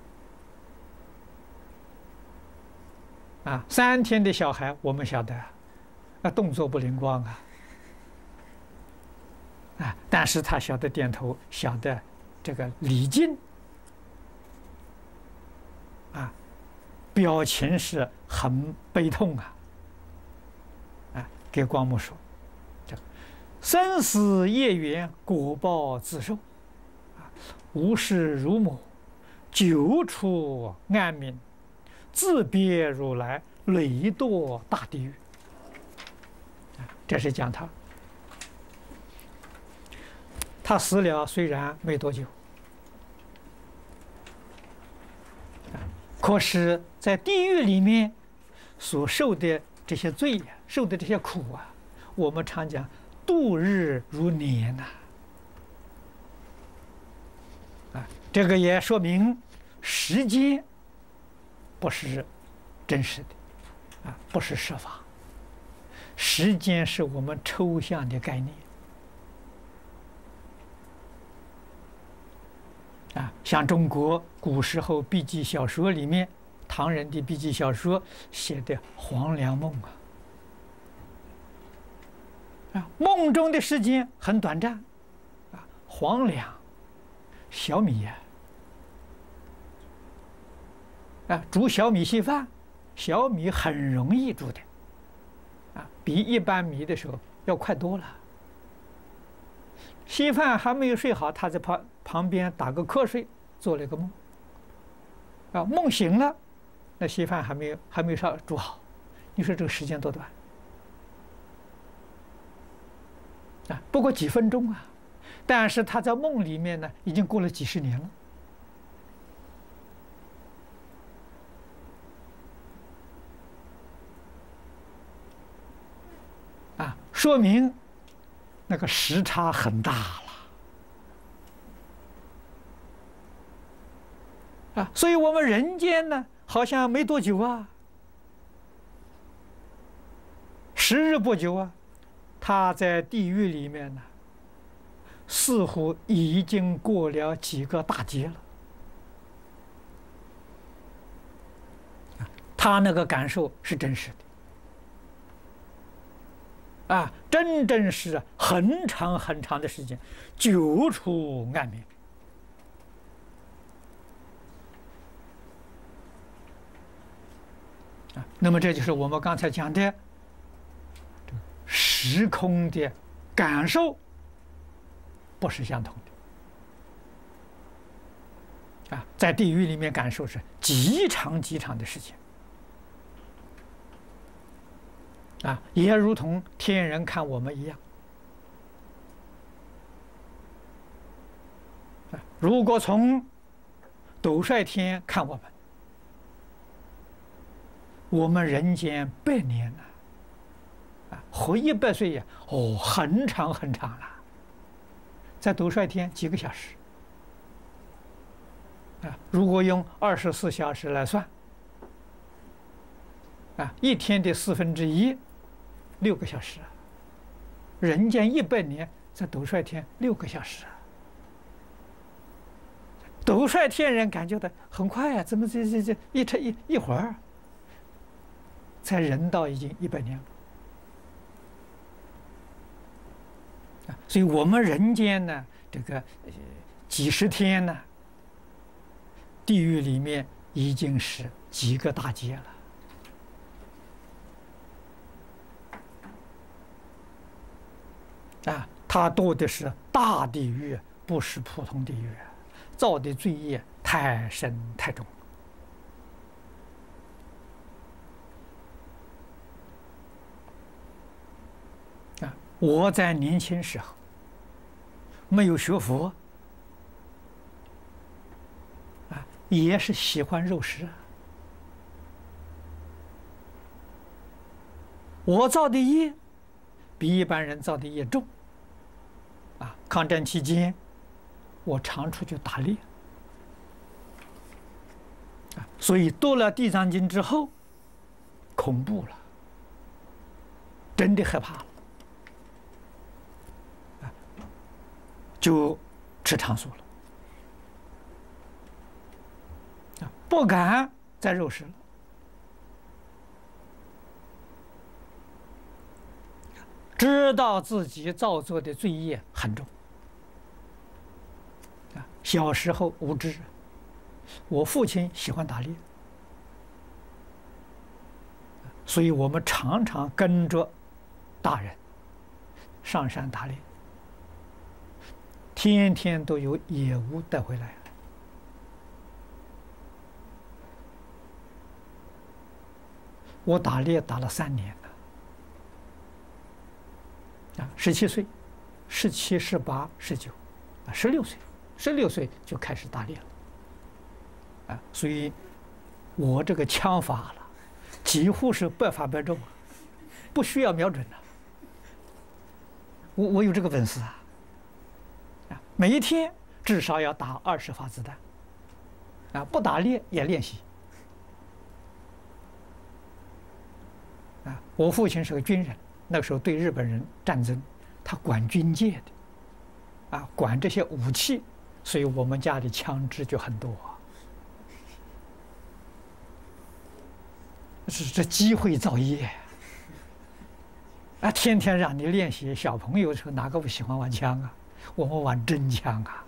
啊，3天的小孩我们晓得，啊，动作不灵光啊。啊，但是他晓得点头，晓得这个礼敬，啊，表情是很悲痛啊，啊，给光目说，这生死业缘，果报自受，啊，无事如母，久处暗冥，自别如来，累堕大地狱。啊，这是讲他死了，虽然没多久，可是，在地狱里面所受的这些罪呀，受的这些苦啊，我们常讲度日如年呐。啊，这个也说明时间不是真实的，啊，不是实法。时间是我们抽象的概念。啊，像中国古时候笔记小说里面，唐人的笔记小说写的黄粱梦啊，梦中的时间很短暂，啊，黄粱，小米呀，啊，煮小米稀饭，小米很容易煮的，啊，比一般米的时候要快多了。稀饭还没有睡好，他在旁边打个瞌睡，做了一个梦。啊，梦醒了，那稀饭还没有煮好，你说这个时间多短？啊，不过几分钟啊，但是他在梦里面呢，已经过了几十年了。啊，说明那个时差很大了。啊，所以我们人间呢，好像没多久啊，10日不久啊，他在地狱里面呢，似乎已经过了几个大劫了。他那个感受是真实的，啊，真是很长很长的时间，久处暗冥。那么这就是我们刚才讲的时空的感受不是相同的啊，在地狱里面感受是极长极长的时间啊，也如同天人看我们一样啊。如果从斗率天看我们人间100年了啊，活100岁呀，哦，很长很长了。在斗率天几个小时啊，如果用24小时来算啊，一天的1/4，6个小时啊。人间100年，在斗率天6个小时啊。斗率天人感觉到很快啊，怎么这一会儿，才人道已经100年了啊！所以我们人间呢，这个几十天呢，地狱里面已经是几个大劫了啊！他堕的是大地狱，不是普通地狱。造的罪业太深太重啊！我在年轻时候没有学佛啊，也是喜欢肉食啊。我造的业比一般人造的业重啊！抗战期间，我常出去打猎啊，所以读了《地藏经》之后，恐怖了，真的害怕了啊，就吃长素了啊，不敢再肉食了。知道自己造作的罪业很重啊！小时候无知，我父亲喜欢打猎，所以我们常常跟着大人上山打猎，天天都有野物带回来。我打猎打了3年了。17岁、17、18、19，16岁就开始打猎了，啊，所以我这个枪法了，几乎是百发百中，不需要瞄准了。我有这个本事啊，啊，每一天至少要打20发子弹，啊，不打猎也练习。啊，我父亲是个军人。那个时候对日本人战争，他管军界的，啊，管这些武器，所以我们家里枪支就很多。是这机会造业啊！天天让你练习，小朋友时候哪个不喜欢玩枪啊？我们玩真枪啊！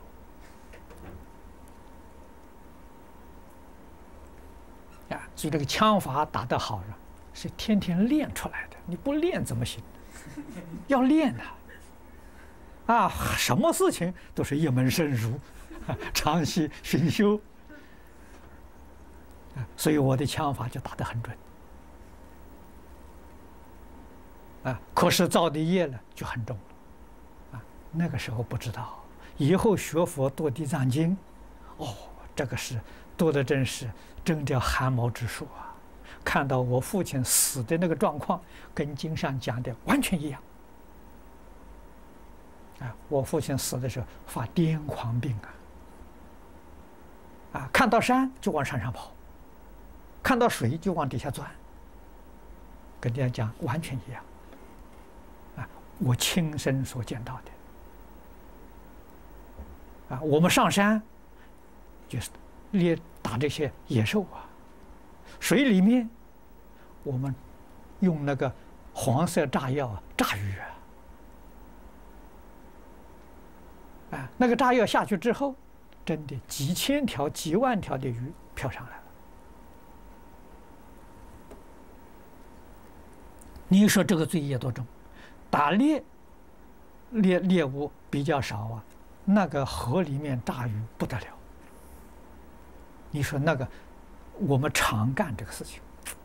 啊，所以这个枪法打得好了，是天天练出来的。你不练怎么行？要练的啊！什么事情都是一门深入，长期熏修啊，所以我的枪法就打得很准啊。可是造的业呢就很重了啊。那个时候不知道，以后学佛读地藏经，哦，这个是读的真叫汗毛直竖啊。看到我父亲死的那个状况，跟经上讲的完全一样。啊，我父亲死的时候发癫狂病啊，看到山就往山上跑，看到水就往底下钻，跟人家讲完全一样。啊，我亲身所见到的。啊，我们上山就是打这些野兽啊。水里面，我们用那个黄色炸药炸鱼啊，那个炸药下去之后，真的几千条、几万条的鱼飘上来了。你说这个罪业多重？打猎猎物比较少啊，那个河里面大鱼不得了。你说那个，我们常干这个事情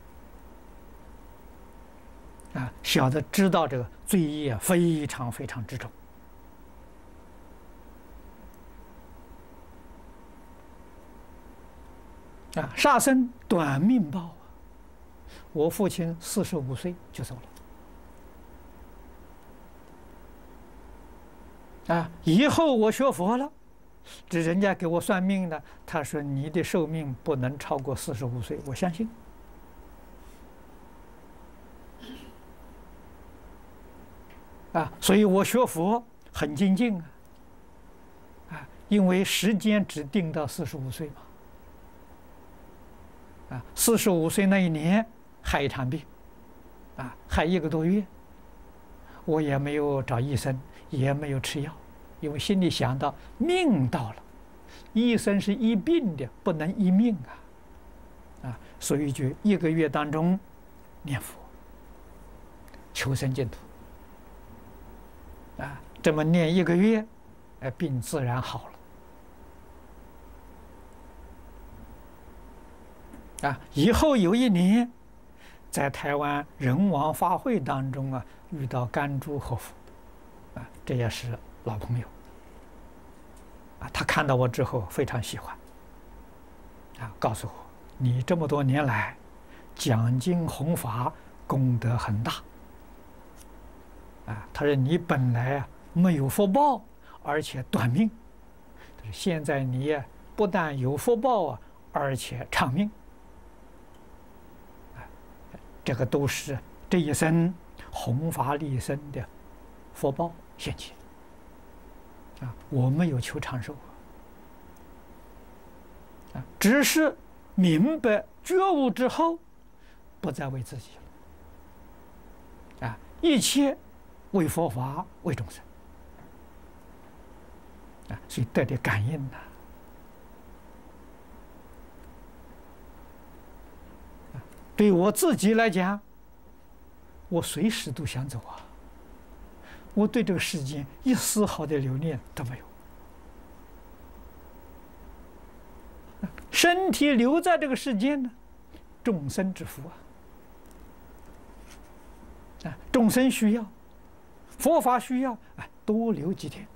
啊，晓得知道这个罪业非常非常之重啊。杀生短命报啊！我父亲45岁就走了啊。以后我学佛了。这人家给我算命的，他说你的寿命不能超过45岁，我相信。啊，所以我学佛很精进啊，因为时间只定到45岁嘛。啊，45岁那一年害一场病，啊，害1个多月，我也没有找医生，也没有吃药。因为心里想到命到了，医生是医病的，不能医命啊，所以就1个月当中念佛，求生净土啊，这么念1个月，病自然好了啊。以后有一年，在台湾人王法会当中啊，遇到甘珠和夫啊，这也是老朋友啊，他看到我之后非常喜欢啊，告诉我你这么多年来讲经弘法功德很大啊，他说你本来没有福报，而且短命，现在你不但有福报啊，而且长命啊，这个都是这一生弘法利生的福报现前。啊，我没有求长寿啊，只是明白觉悟之后，不再为自己了啊，一切为佛法为众生啊，所以得的感应呐。对我自己来讲，我随时都想走啊。我对这个世间一丝毫的留恋都没有，身体留在这个世间呢，众生之福啊，众生需要，佛法需要，多留几天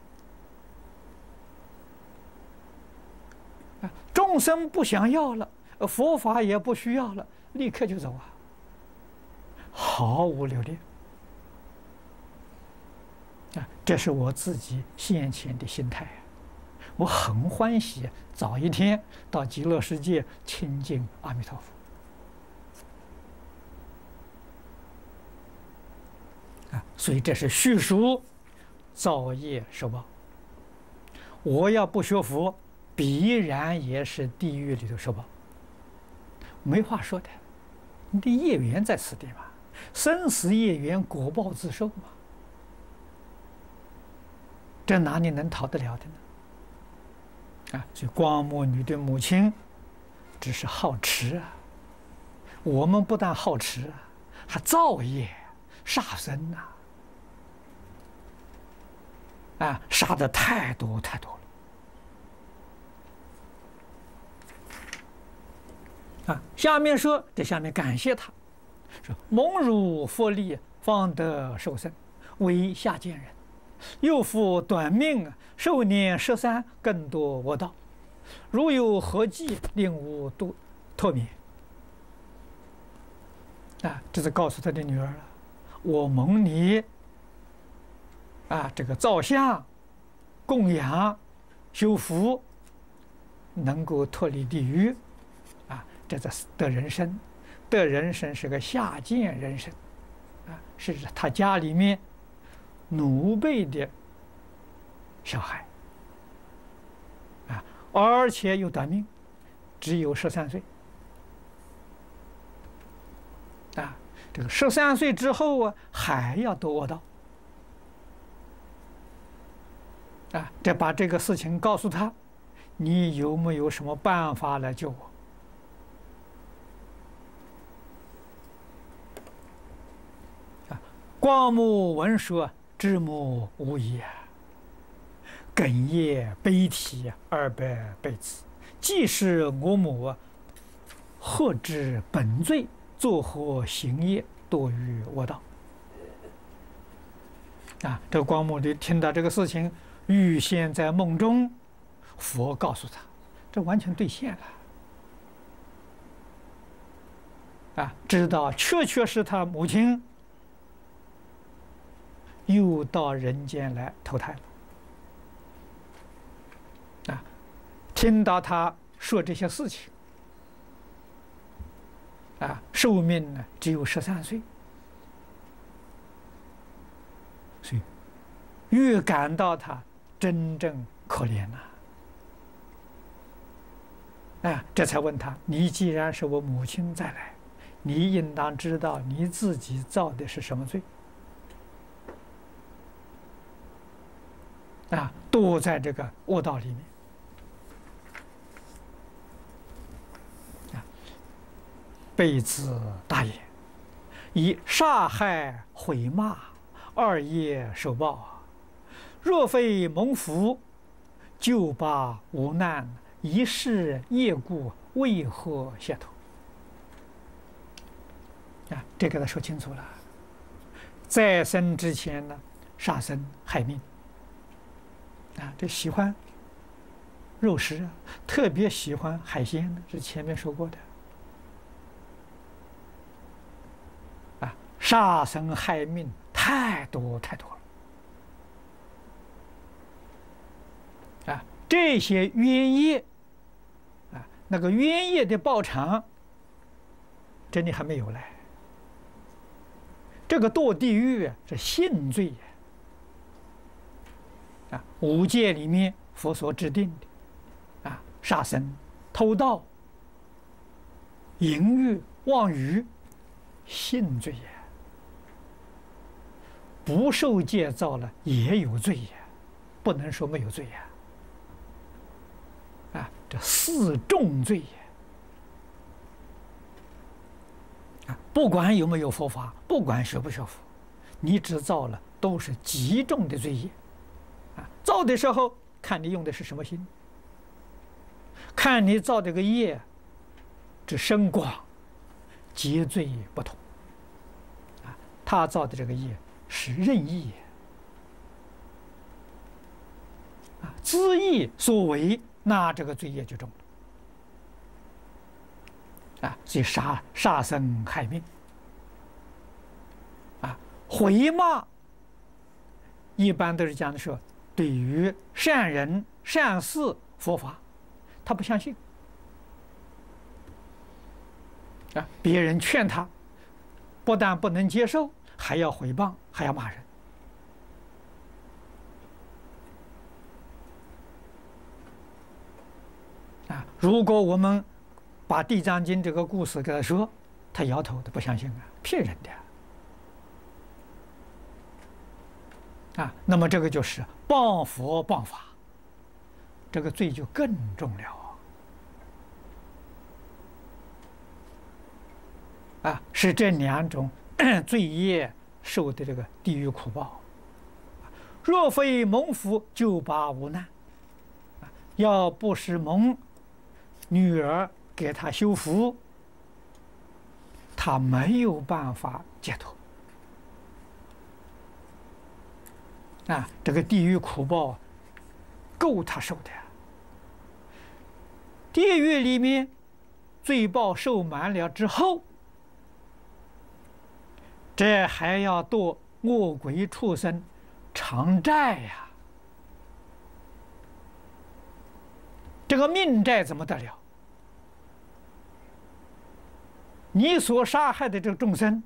啊，众生不想要了，佛法也不需要了，立刻就走啊，毫无留恋。啊，这是我自己现前的心态，我很欢喜早一天到极乐世界亲近阿弥陀佛。啊，所以这是叙述造业受报。我要不学佛，必然也是地狱里头受报，没话说的。你的业缘在此地嘛，生死业缘，果报自受嘛。这哪里能逃得了的呢？啊，所以光目女的母亲只是好吃啊，我们不但好吃啊，还造业杀生呐！啊，杀的太多太多了。啊，下面说，这下面感谢他，说蒙汝佛力，方得受生，为下贱人。又复短命，寿年13，更多我道。如有何计，令吾脱免。啊，这是告诉他的女儿了。我蒙你啊，这个造像、供养、修福，能够脱离地狱啊，这是得人身。得人身是个下贱人身啊，是指他家里面奴婢的小孩啊，而且有短命，只有13岁啊。这个13岁之后啊，还要得恶道啊。这把这个事情告诉他，你有没有什么办法来救我？光目闻说， 之母无也，哽咽悲啼200倍次。既是我母，何知本罪？作何行业，堕于我道？这个光目的听到这个事情，预现在梦中，佛告诉他，这完全兑现了。知道确确是他母亲又到人间来投胎了。听到他说这些事情，寿命呢只有13岁，所以越感到他真正可怜这才问他：你既然是我母亲再来，你应当知道你自己造的是什么罪堕在这个恶道里面。辈子大言，以杀害毁骂2业受报若非蒙福，就把无难，一世业故，为何下头？这给他说清楚了。在生之前呢，杀生害命这喜欢肉食特别喜欢海鲜这前面说过的杀生害命太多太多了这些冤业那个冤业的报偿，这里还没有来。这个堕地狱是性罪5戒里面佛所制定的杀生、偷盗、淫欲、妄语，性罪不受戒造了也有罪不能说没有罪这4重罪不管有没有佛法，不管学不学佛，你只造了都是极重的罪业造的时候看你用的是什么心，看你造这个业之深广，结罪不同他造的这个业是任意恣意所为，那这个罪业就重了所以杀生害命毁骂一般都是讲的说，对于善人善事佛法他不相信别人劝他不但不能接受，还要诽谤，还要骂人如果我们把《地藏经》这个故事给他说，他摇头，他不相信骗人的那么这个就是谤佛谤法，这个罪就更重了是这2种罪业受的这个地狱苦报。若非蒙福，就把无难要不是蒙女儿给他修福，他没有办法解脱这个地狱苦报够他受的地狱里面罪报受满了之后，这还要堕恶鬼畜生偿债这个命债怎么得了？你所杀害的这个众生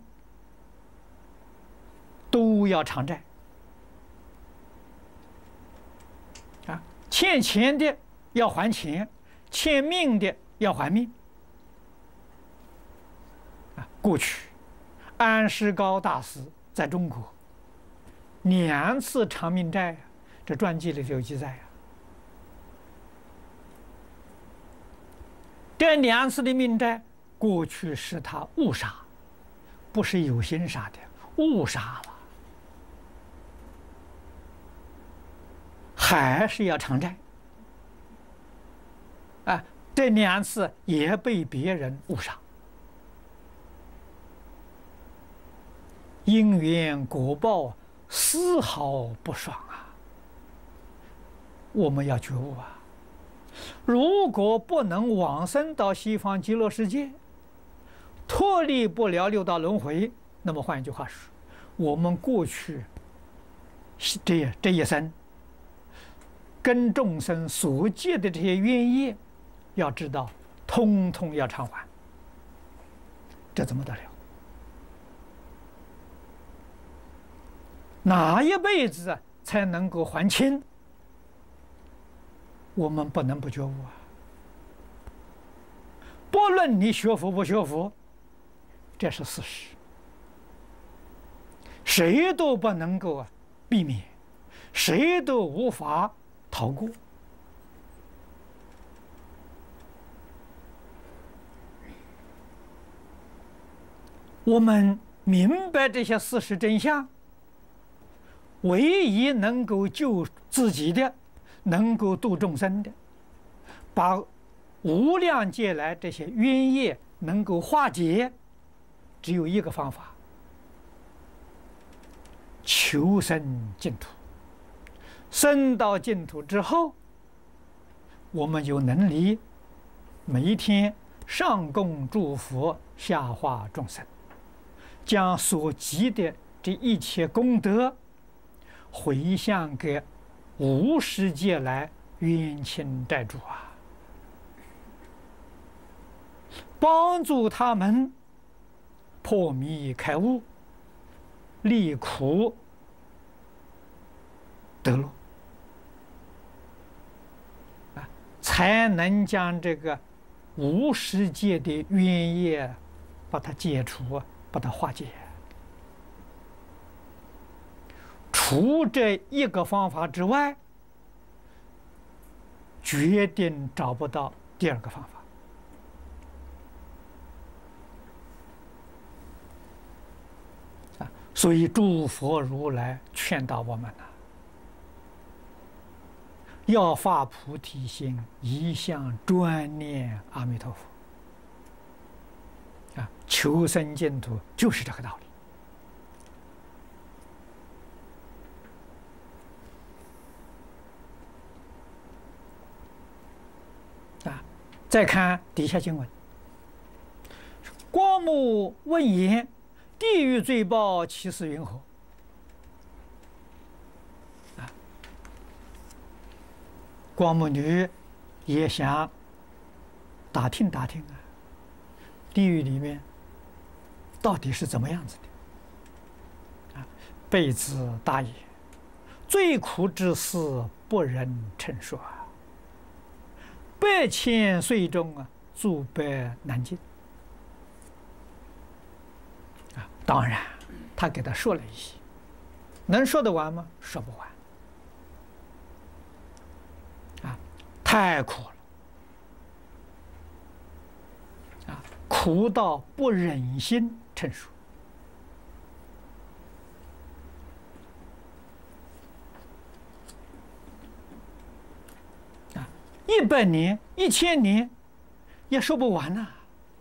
都要偿债欠钱的要还钱，欠命的要还命过去安世高大师在中国2次偿命债这传记里就有记载这2次的命债过去是他误杀，不是有心杀的，误杀还是要偿债。啊，这2次也被别人误伤，因缘果报丝毫不爽啊！我们要觉悟啊！如果不能往生到西方极乐世界，脱离不了6道轮回，那么换一句话说，我们过去这一生跟众生所结的这些冤业，要知道，通通要偿还，这怎么得了？哪一辈子才能够还清？我们不能不觉悟啊！不论你学佛不学佛，这是事实，谁都不能够避免，谁都无法逃过。我们明白这些事实真相，唯一能够救自己的，能够度众生的，把无量劫来这些冤业能够化解，只有一个方法：求生净土。生到净土之后，我们有能力每一天上供诸佛，下化众生，将所积的这一切功德回向给无始劫来冤亲债主啊，帮助他们破迷开悟，离苦得乐，才能将这个无始劫的冤业把它解除，把它化解。除这一个方法之外，决定找不到第二个方法。所以诸佛如来劝导我们要发菩提心，一向专念阿弥陀佛。求生净土就是这个道理。再看底下经文：光目问言，地狱罪报其事云何？光目女也想打听打听地狱里面到底是怎么样子的？备子答言：最苦之事不忍陈说100千岁中诸百难尽。当然，他给他说了一些，能说得完吗？说不完。太苦了，苦到不忍心陈述。100年、1000年也说不完呐。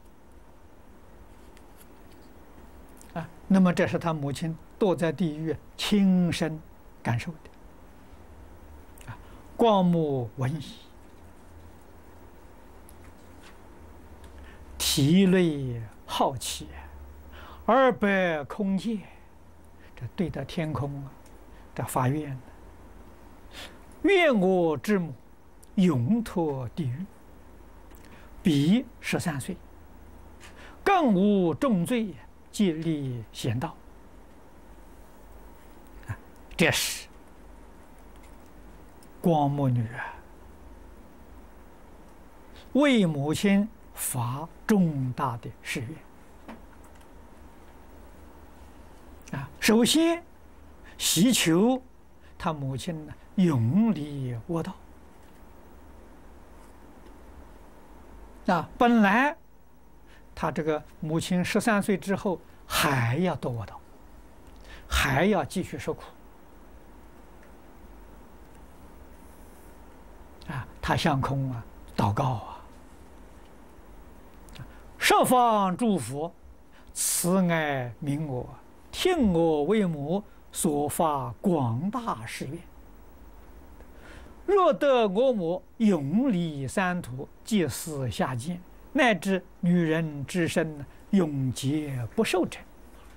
那么这是他母亲堕在地狱亲身感受的。光目闻已，涕泪浩气，二百空界，这对着天空这发愿，愿我之母永脱地狱，彼13岁，更无重罪，即立贤道。这是光目女为母亲发重大的誓愿。首先祈求他母亲永离恶道。本来他这个母亲13岁之后还要堕恶道，还要继续受苦。 他向空啊祷告啊，十方诸佛慈爱悯我，听我为母，所发广大誓愿。若得我母永离三途，即死下贱，乃至女人之身，永劫不受尘。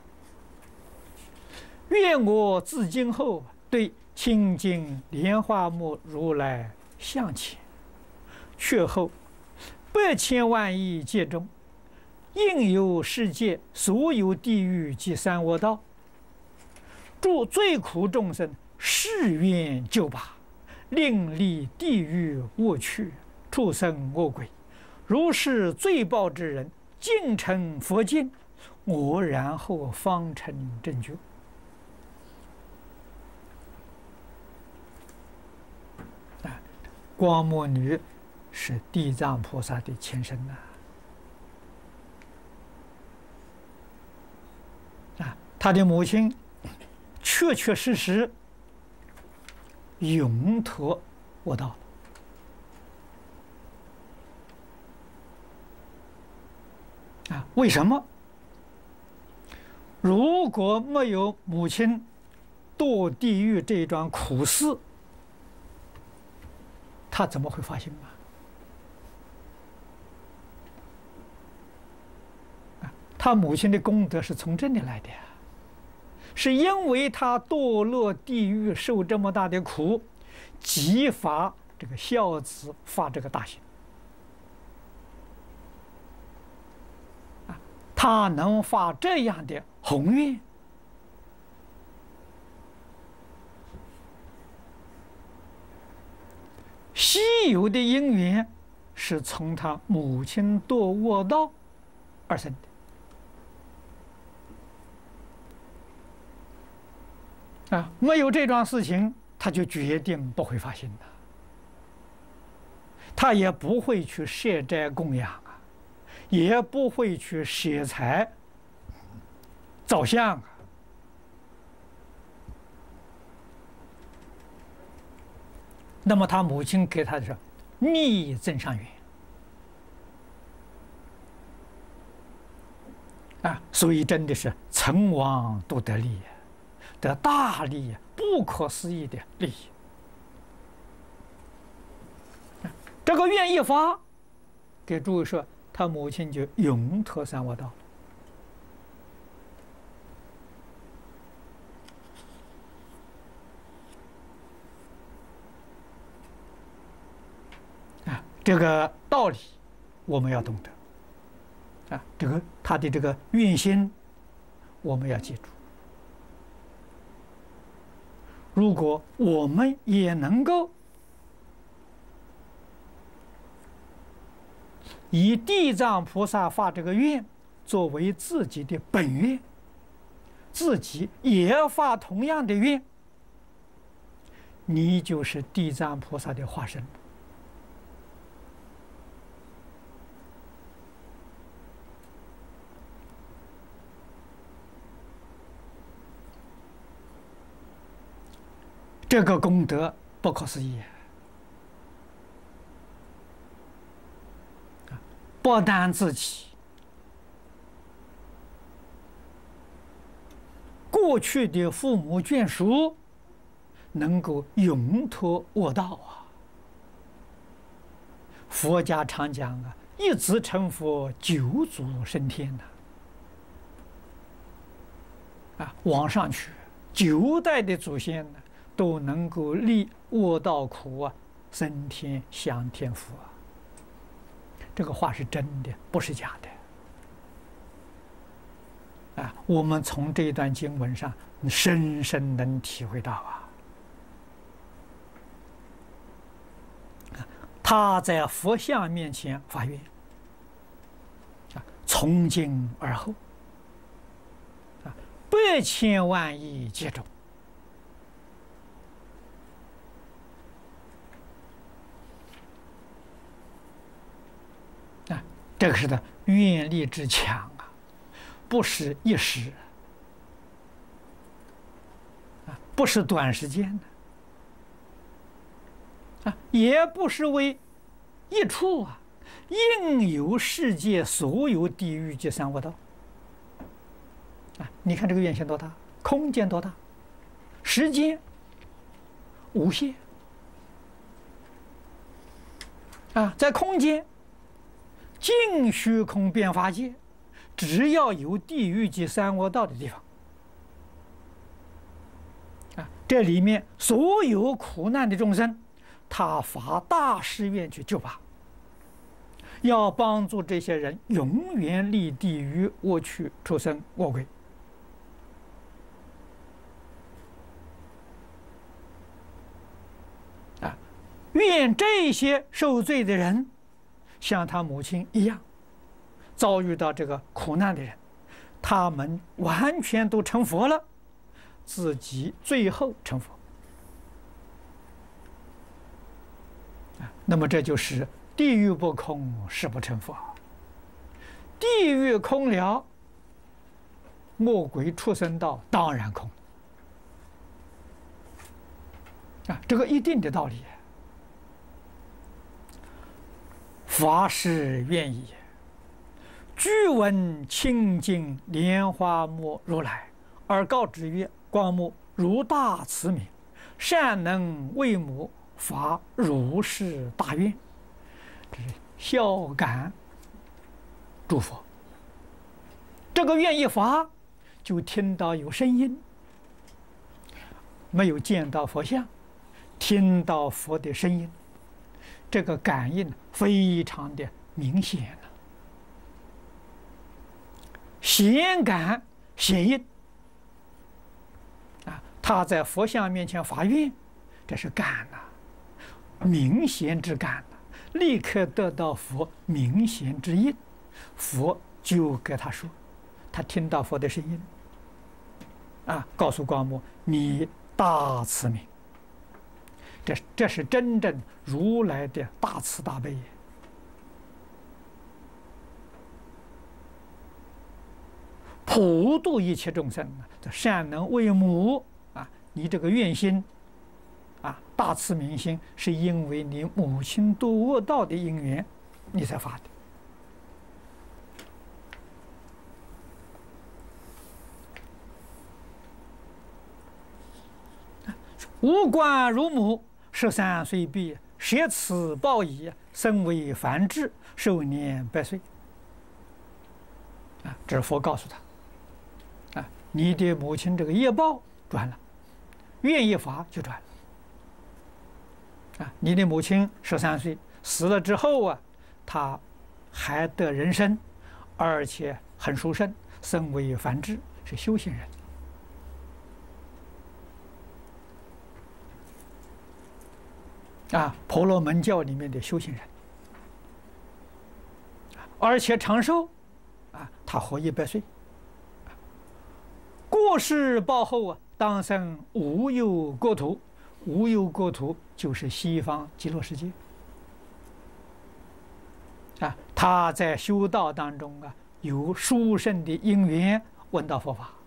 愿我自今后对清净莲花目如来向前，却后8,000,000亿劫中，应有世界所有地狱及三恶道，诸罪苦众生誓愿救拔，令离地狱恶趣，畜生恶鬼，如是罪报之人，尽成佛境，我然后方成正觉。光目女是地藏菩萨的前身他的母亲确确实实永脱恶道了为什么？如果没有母亲堕地狱这一桩苦事，他怎么会发心他母亲的功德是从这里来的是因为他堕落地狱受这么大的苦，激发这个孝子发这个大心他能发这样的宏愿，稀有的因缘是从他母亲堕恶道而生的没有这桩事情，他就决定不会发心的，他也不会去设斋供养也不会去舍财造像那么他母亲给他的是逆增上缘所以真的是成王都得利得大利不可思议的利益这个愿一发，给诸位说，他母亲就永脱三恶道这个道理我们要懂得这个他的这个愿心我们要记住。如果我们也能够以地藏菩萨发这个愿作为自己的本愿，自己也发同样的愿，你就是地藏菩萨的化身。这个功德不可思议不但自己过去的父母眷属能够永脱恶道佛家常讲一子成佛9祖升天往上去9代的祖先都能够离恶道苦升天享天福这个话是真的，不是假的我们从这一段经文上深深能体会到他在佛像面前发愿从今而后8,000,000亿劫中这个是他愿力之强不是一时不是短时间也不是为一处啊，应有世界所有地狱及三恶道。你看这个愿心多大，空间多大，时间无限在空间尽虚空遍法界，只要有地狱及三恶道的地方这里面所有苦难的众生，他发大誓愿去救拔，要帮助这些人永远离地狱、恶趣、畜生、恶鬼。愿这些受罪的人，像他母亲一样，遭遇到这个苦难的人，他们完全都成佛了，自己最后成佛。那么这就是地狱不空，誓不成佛。地狱空了，恶鬼畜生道当然空这个一定的道理。法师愿意，具闻清净莲花目如来，而告之曰：光目如大慈悯，善能为母发如是大愿。这是孝感诸佛。这个愿一发，就听到有声音，没有见到佛像，听到佛的声音，这个感应非常的明显显感显应他在佛像面前发愿，这是感明显之感立刻得到佛明显之应，佛就给他说，他听到佛的声音告诉光目，你大慈悯。这是真正如来的大慈大悲普度一切众生善能为母你这个愿心大慈悯心，是因为你母亲堕恶道的因缘，你才发的。无冠如母，13岁毕，舍此报矣，身为梵志，寿年100岁。这是佛告诉他你的母亲这个业报转了，愿一发就转了你的母亲13岁死了之后她还得人身，而且很殊胜，身为梵志，是修行人。婆罗门教里面的修行人，而且长寿他活100岁。过世报后当生无忧国土，无忧国土就是西方极乐世界他在修道当中有殊胜的因缘，闻到佛法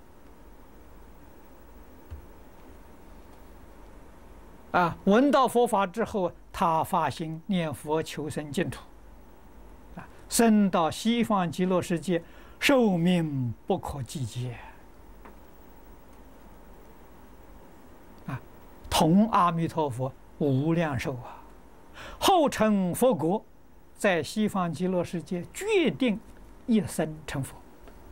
闻到佛法之后，他发心念佛求生净土升到西方极乐世界，寿命不可计劫同阿弥陀佛无量寿后成佛国，在西方极乐世界决定一生成佛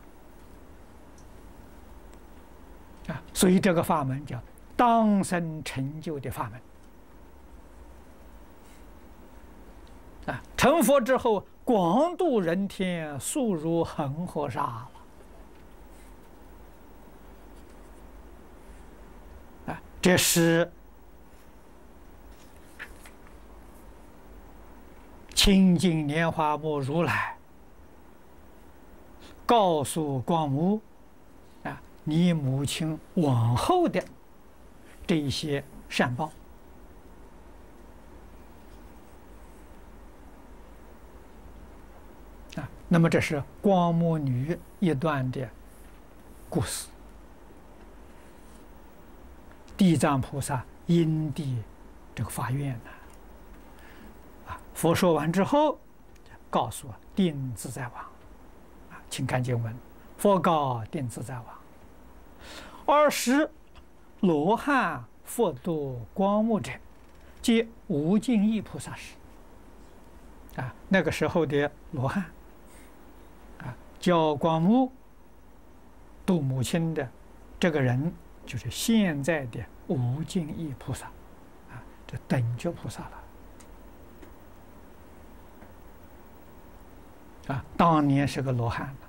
所以这个法门叫当生成就的法门成佛之后，广度人天，速如恒河沙了这是清净莲花目如来告诉光目你母亲往后的这一些善报那么这是光目女一段的故事。地藏菩萨因地这个发愿呢。佛说完之后，告诉定自在王，请看经文：佛告定自在王：“20罗汉、佛度、光目者，皆无尽意菩萨时。”那个时候的罗汉，教光目、度母亲的这个人，就是现在的无尽意菩萨，这等觉菩萨了。当年是个罗汉，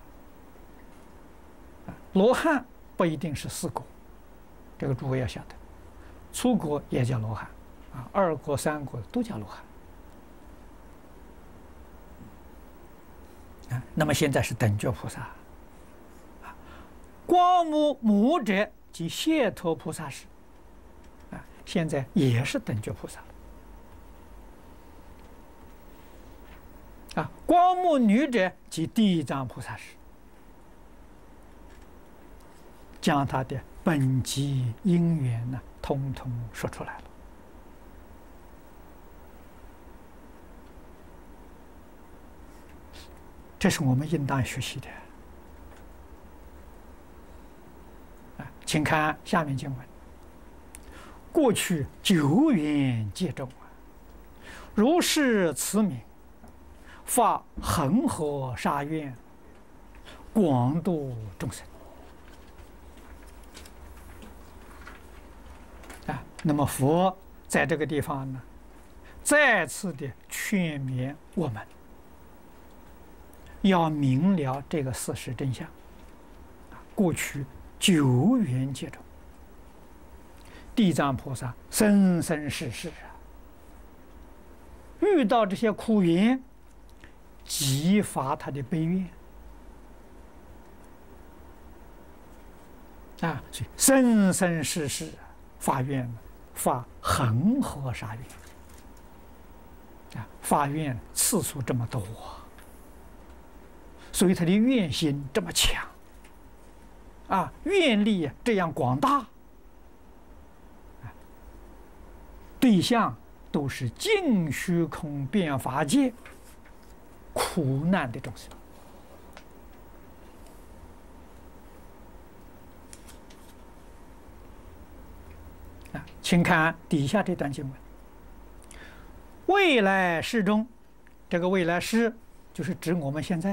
罗汉不一定是4果，这个诸位要晓得，初果也叫罗汉，2果、3果都叫罗汉。那么现在是等觉菩萨，光目母者即解脱菩萨时，现在也是等觉菩萨。光目女者即地藏菩萨时，将他的本机因缘呢，通通说出来了。这是我们应当学习的。请看下面经文：过去久远界中，如是慈悯，发恒河沙愿，广度众生。那么佛在这个地方呢，再次的劝勉我们，要明了这个事实真相。过去久远界中，地藏菩萨生生世世遇到这些苦缘，激发他的悲愿所以生生世世发愿，发恒河沙愿发愿次数这么多所以他的愿心这么强愿力这样广大对象都是尽虚空遍法界苦难的众生请看底下这段经文：未来世中，这个未来世就是指我们现在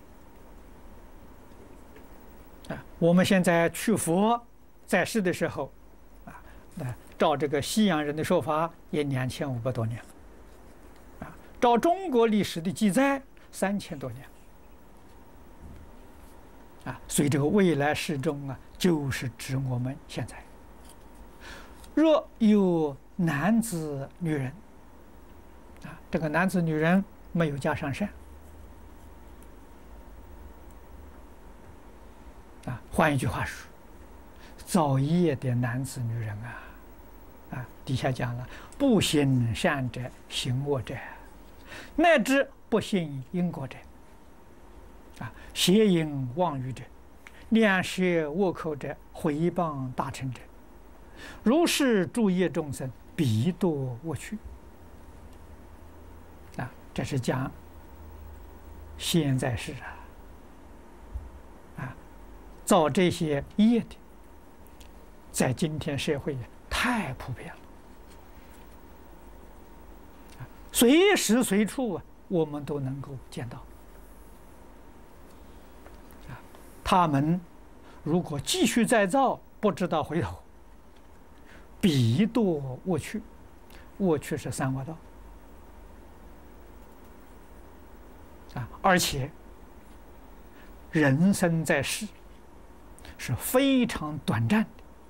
我们现在去佛在世的时候照这个西洋人的说法，也2500多年了照中国历史的记载，3000多年所以这个未来世中就是指我们现在。若有男子女人这个男子女人没有加上善换一句话说，造业的男子女人底下讲了，不行善者，行恶者，乃至不信因果者邪淫妄语者，两舌恶口者，毁谤大乘者，如是诸业众生，必堕恶趣这是讲现在世造这些业的，在今天社会太普遍了随时随处我们都能够见到他们如果继续再造，不知道回头，必堕恶趣。恶趣是三恶道而且人生在世是非常短暂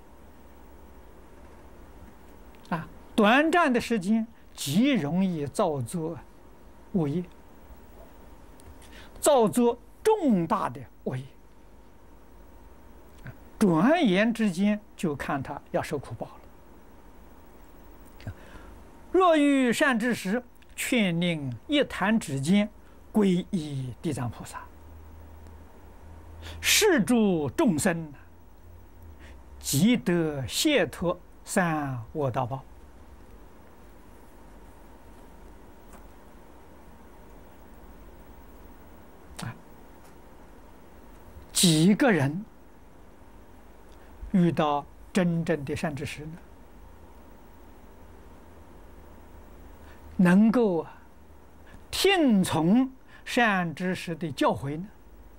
的短暂的时间极容易造作恶业，造作重大的恶业，转眼之间就看他要受苦报了。若遇善知识，劝令一弹指间，皈依地藏菩萨，是诸众生即得解脱三恶道报几个人遇到真正的善知识呢？能够听从善知识的教诲呢？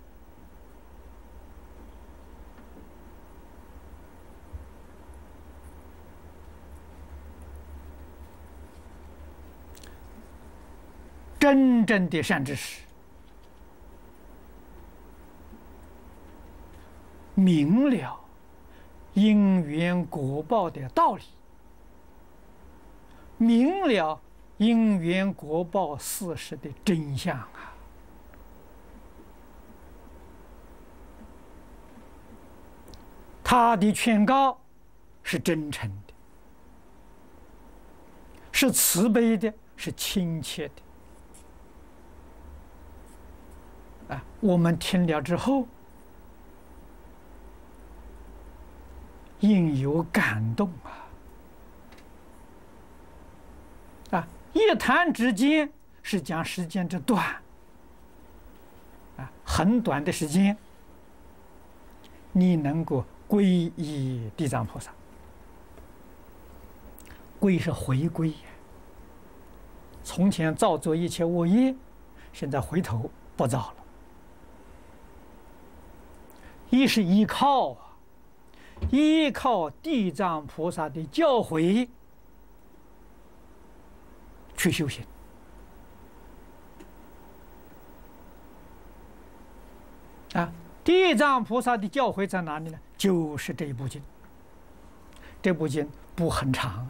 真正的善知识明了因缘果报的道理，明了因缘果报事实的真相啊！他的劝告是真诚的，是慈悲的，是亲切的。我们听了之后，应有感动一谈之间是讲时间之短很短的时间，你能够皈依地藏菩萨。皈是回归，从前造作一切恶业，现在回头不造了。一是依靠地藏菩萨的教诲去修行地藏菩萨的教诲在哪里呢？就是这一部经。这部经不很长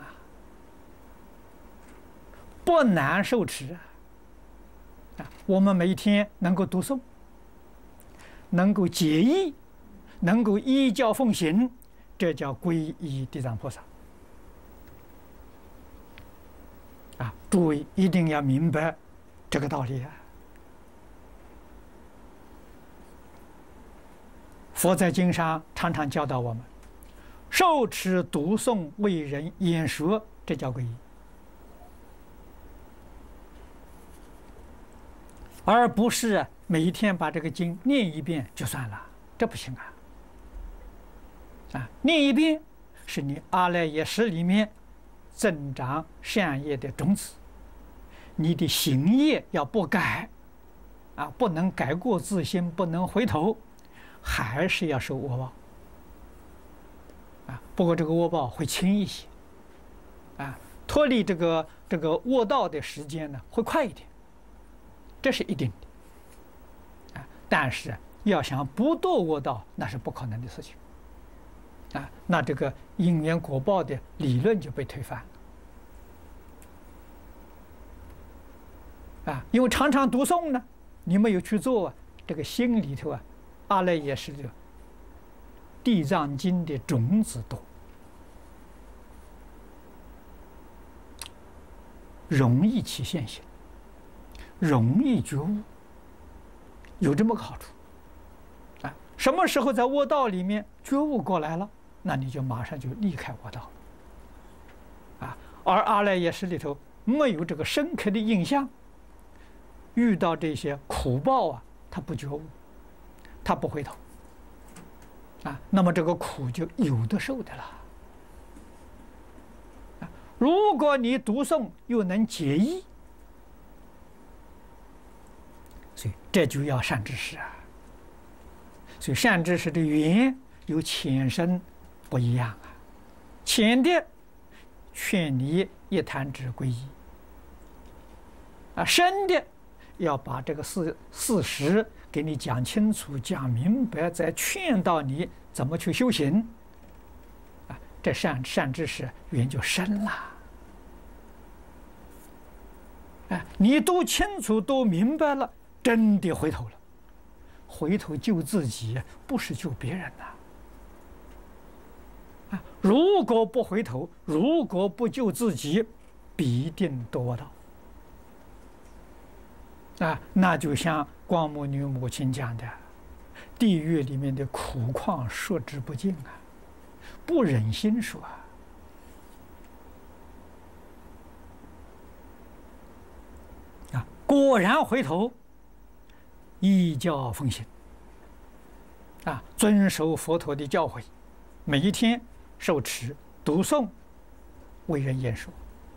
不难受持我们每天能够读诵，能够解义，能够依教奉行，这叫皈依地藏菩萨诸位一定要明白这个道理佛在经上常常教导我们，受持读诵为人演说，这叫皈依，而不是每一天把这个经念一遍就算了，这不行念一遍是你阿赖耶识里面增长善业的种子，你的行业要不改不能改过自新，不能回头，还是要受恶报不过这个恶报会轻一些脱离这个恶道的时间呢会快一点，这是一定的但是要想不堕恶道，那是不可能的事情那这个因缘果报的理论就被推翻了因为常常读诵呢，你没有去做这个心里头阿赖耶识的地藏经的种子多，容易起现行，容易觉悟，有这么个好处什么时候在恶道里面觉悟过来了，那你就马上就离开恶道了而阿赖耶识里头没有这个深刻的印象，遇到这些苦报他不觉悟，他不回头那么这个苦就有的受的了如果你读诵又能解义，所以这就要善知识所以善知识的缘有浅深不一样浅的劝你一弹指皈依深的要把这个事实给你讲清楚讲明白，再劝导你怎么去修行这善知识缘就深了你都清楚都明白了，真的回头了，回头救自己不是救别人如果不回头，如果不救自己，必定堕恶道那就像光目女母亲讲的，地狱里面的苦况说之不尽不忍心说果然回头依教奉行遵守佛陀的教诲，每一天受持、读诵、为人演说，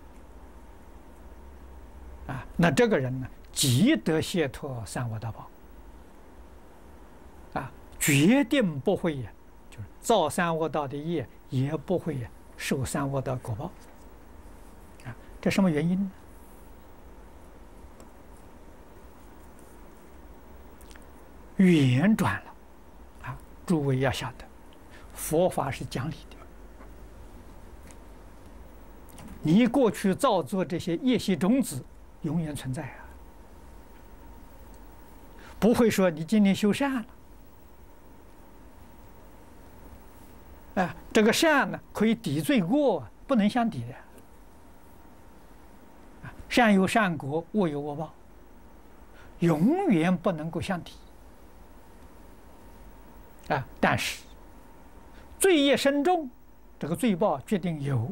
那这个人呢，即得解脱三恶道报，决定不会就是造三恶道的业，也不会受三恶道果报，这什么原因呢？圆转了，诸位要晓得，佛法是讲理的。你过去造作这些业习种子，永远存在不会说你今天修善了，这个善呢可以抵罪过，不能相抵的。善有善果，恶有恶报，永远不能够相抵。但是罪业深重，这个罪报决定有。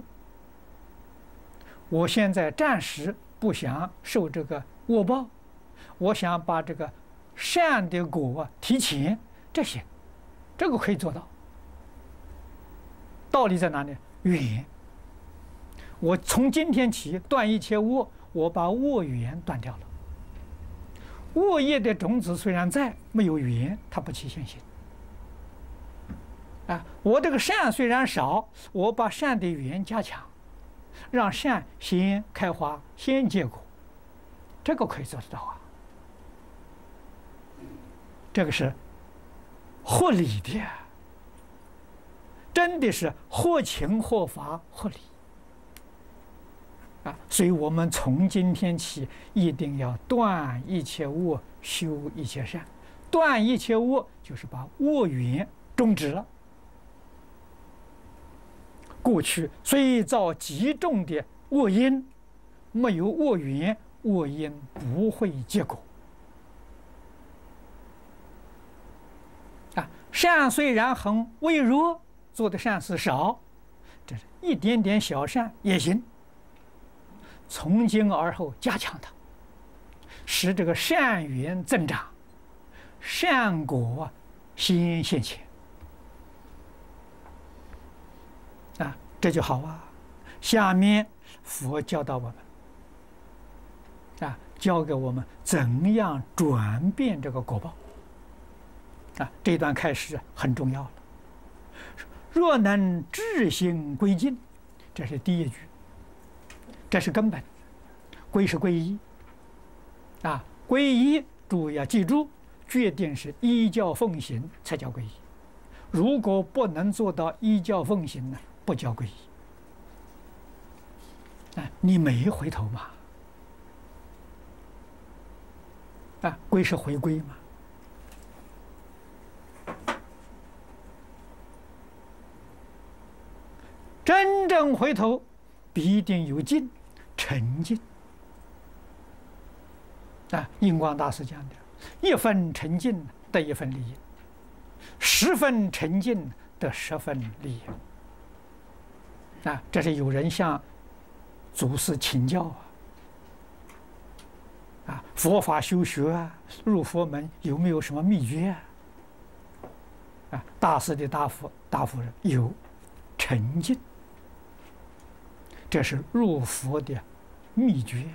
我现在暂时不想受这个恶报，我想把这个善的果提前，这些，这个可以做到。道理在哪里？缘。我从今天起断一切恶，我把恶缘断掉了。恶业的种子虽然在，没有缘，它不起现行。我这个善虽然少，我把善的缘加强，让善先开花，先结果，这个可以做得到这个是合理的，真的是合情合法合理所以我们从今天起一定要断一切恶，修一切善。断一切恶就是把恶缘终止了。过去虽造极重的恶因，没有恶缘，恶因不会结果。善虽然很微弱，做的善事少，这是一点点小善也行。从今而后加强它，使这个善缘增长，善果先现前。这就好下面佛教导我们教给我们怎样转变这个果报这段开始很重要了。若能至心归尽，这是第一句，这是根本。归是皈依皈依注意要记住，决定是依教奉行才叫皈依。如果不能做到依教奉行呢，不叫皈依。你没回头嘛？归是回归嘛？真正回头，必定有尽沉静。印光大师讲的，一分沉静得一分利益，10分沉静得10分利益。这是有人向祖师请教佛法修学入佛门有没有什么秘诀大师的答复是有，沉静，这是入佛的秘诀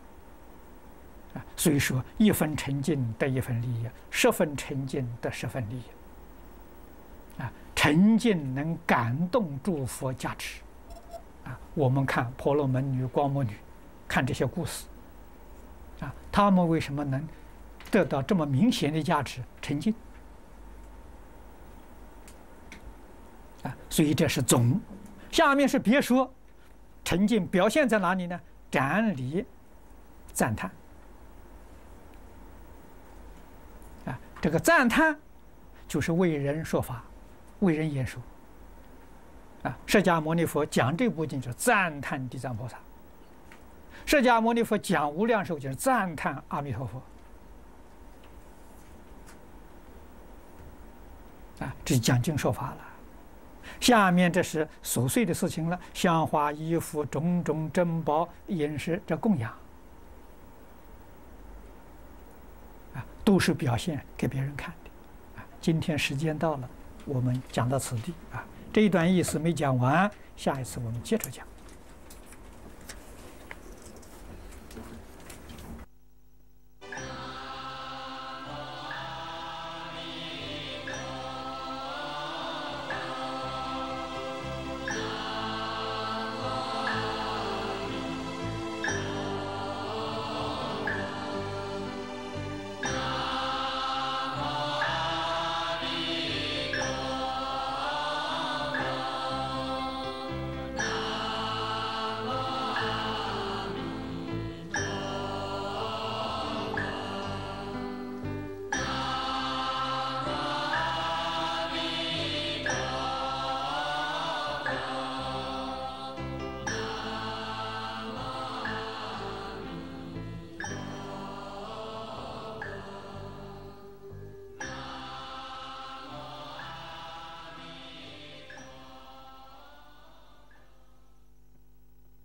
所以说一分沉静得一分利益，10分沉静得10分利益沉静能感动诸佛加持我们看婆罗门女、光目女，看这些故事他们为什么能得到这么明显的加持？沉静所以这是总。下面是别说，沉静表现在哪里呢？展礼赞叹这个赞叹就是为人说法，为人演说释迦牟尼佛讲这部经就是赞叹地藏菩萨，释迦牟尼佛讲无量寿经是赞叹阿弥陀佛这是讲经说法了。下面这是琐碎的事情了，香花衣服种种珍宝饮食，这供养都是表现给别人看的今天时间到了， 我们讲到此地啊。这一段意思没讲完，下一次我们接着讲。